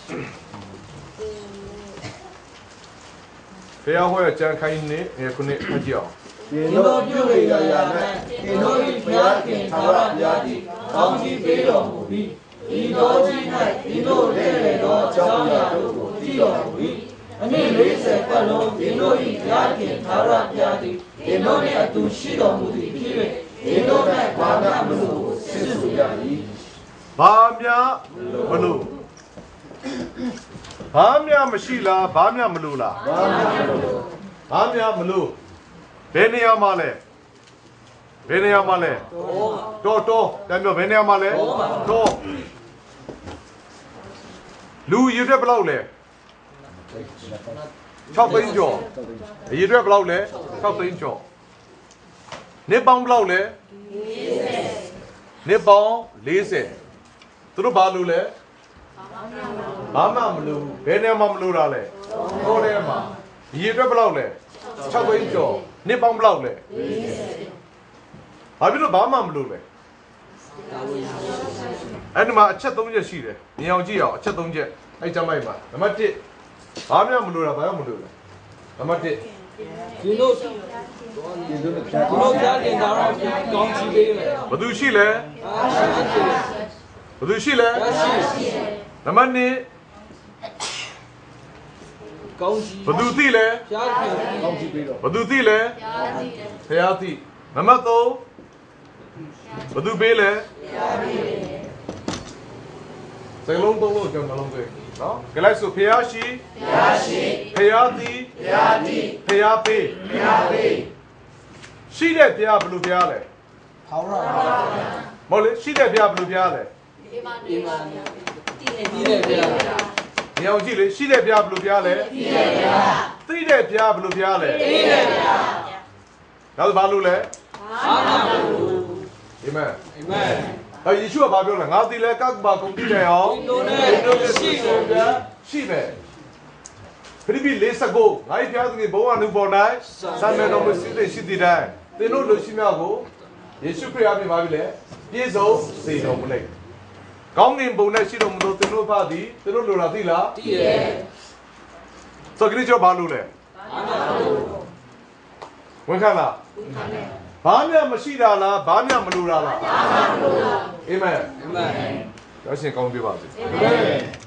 တရားဟောရကြံခိုင်းနေအငယ်ခုနှစ်ဖတ်ကြည့်အောင်ဒီလိုပြုလေရာရာနဲ့ဒီလိုဘုရားခင်သာရဘုရားသည်ကောင်းကြီးပေးတော်မူပြီးဒီတော်ကြီး၌ဒီလိုတဲ့တော်ကြောင့်ရာတို့ကိုကြည့်တော်မူပြီးအနည်း40ပတ်လုံးဒီလိုဤဘုရားခင်သာရဘုရားသည်ဒီလိုနှင့်အတူရှိတော်မူသည်ဖြစ်၍ဒီလို၌ဘာမှမလို့စစ်ဆူရ၏ဘာများမလို့ဘာများမရှိလားဘာများမလို့လားဘာများမလို့ဘယ်နေရာမှာလဲဘယ်နေရာမှာလဲတော့တမ်းပြောဘယ်နေရာမှာလဲတော့လူရည်ရွယ်ဘယ်လောက်လဲ6သိန်းကျော်အရေအတွက်ဘယ်လောက်လဲ6သိန်းကျော်နှစ်ပေါင်းဘယ်လောက်လဲ40နှစ်ပေါင်း40သူတို့ဘာလို့လဲဘာမှမလို့ဘယ်နေမှာမလို့တာလဲဟောထဲမှာအရေအတွက်ဘယ်လောက်လဲ6သိန်းကျော်နှစ်ပေါင်းဘယ်လောက်လဲ40ဘာဖြစ်လို့ဘာမှမလို့လဲအဲ့ဒီမှာအချက်3ချက်ရှိတယ်မြင်အောင်ကြည့်အောင်အချက်3ချက်အဲ့ကြမ်းမိုက်မှာနံပါတ်1ဘာမှမလို့တာဘာမှမလို့လဲနံပါတ်1 ဒီလိုဖျားတင်တာတော့ကောင်းကြည့်ပေးမယ်ဘသူရှိလဲအာရှိတယ်ဘသူရှိလဲရှိနံပါတ်1 ကောင်းကြည့်ဘသူသိလဲဖျားတင်ကောင်းကြည့်ပေးတော့ဘသူသိလဲဖျားသိနံပါတ်3ဘသူပေးလဲစကလုံးသုံးလို့ကျွန်တော်လုံးသွင်းနော်ကြလိုက်ဆိုဖျားရှိဖျားသိဖျားပေးရှိတဲ့ဖျားဘယ်လိုဖျားလဲ好了， မဟုတ်လေရှိတဲ့ဖျားဘယ်လိုဖျားလဲဒီနဲ့ဖျားညောင်ကြည့်လေရှိတဲ့ဖျားဘယ်လိုဖျားလဲသိတဲ့ဖျားဘယ်လိုဖျားလဲနောက်ဘာလို့လဲအားနာဘူးအာမင်အာမင်အဲယေရှုကဘာပြောလဲငါသိလဲကပ်ဘာကုန်တိတယ်အောင်ဒီလိုနဲ့ရှိတယ်ဗျာရှိမယ်ဖိလိပ္ပိ4:9ငါ၏ဖျားသူဘုံအနုပေါ်၌ဆံမဲတော်မူစီတဲ့ရှိတဲ့တိုင်းသင်တို့လူရှိများကိုယေရှုခရစ်အပြင်ပါပြီလေပြည့်စုံစေတော်မူလိုက်ကောင်းကင်ဘုံ၌ရှိတော်မူသောသင်တို့ဖသည်သင်တို့လိုလားသိလားတည်တယ်ဆိုကြည့်ကြဘာလို့လဲအားနာဘူးဝန်ခံလားဘာမှမရှိတာလားဘာမှမလိုတာလားအာမင်အာမင်ရရှင်ကောင်းပြပါစေအာမင်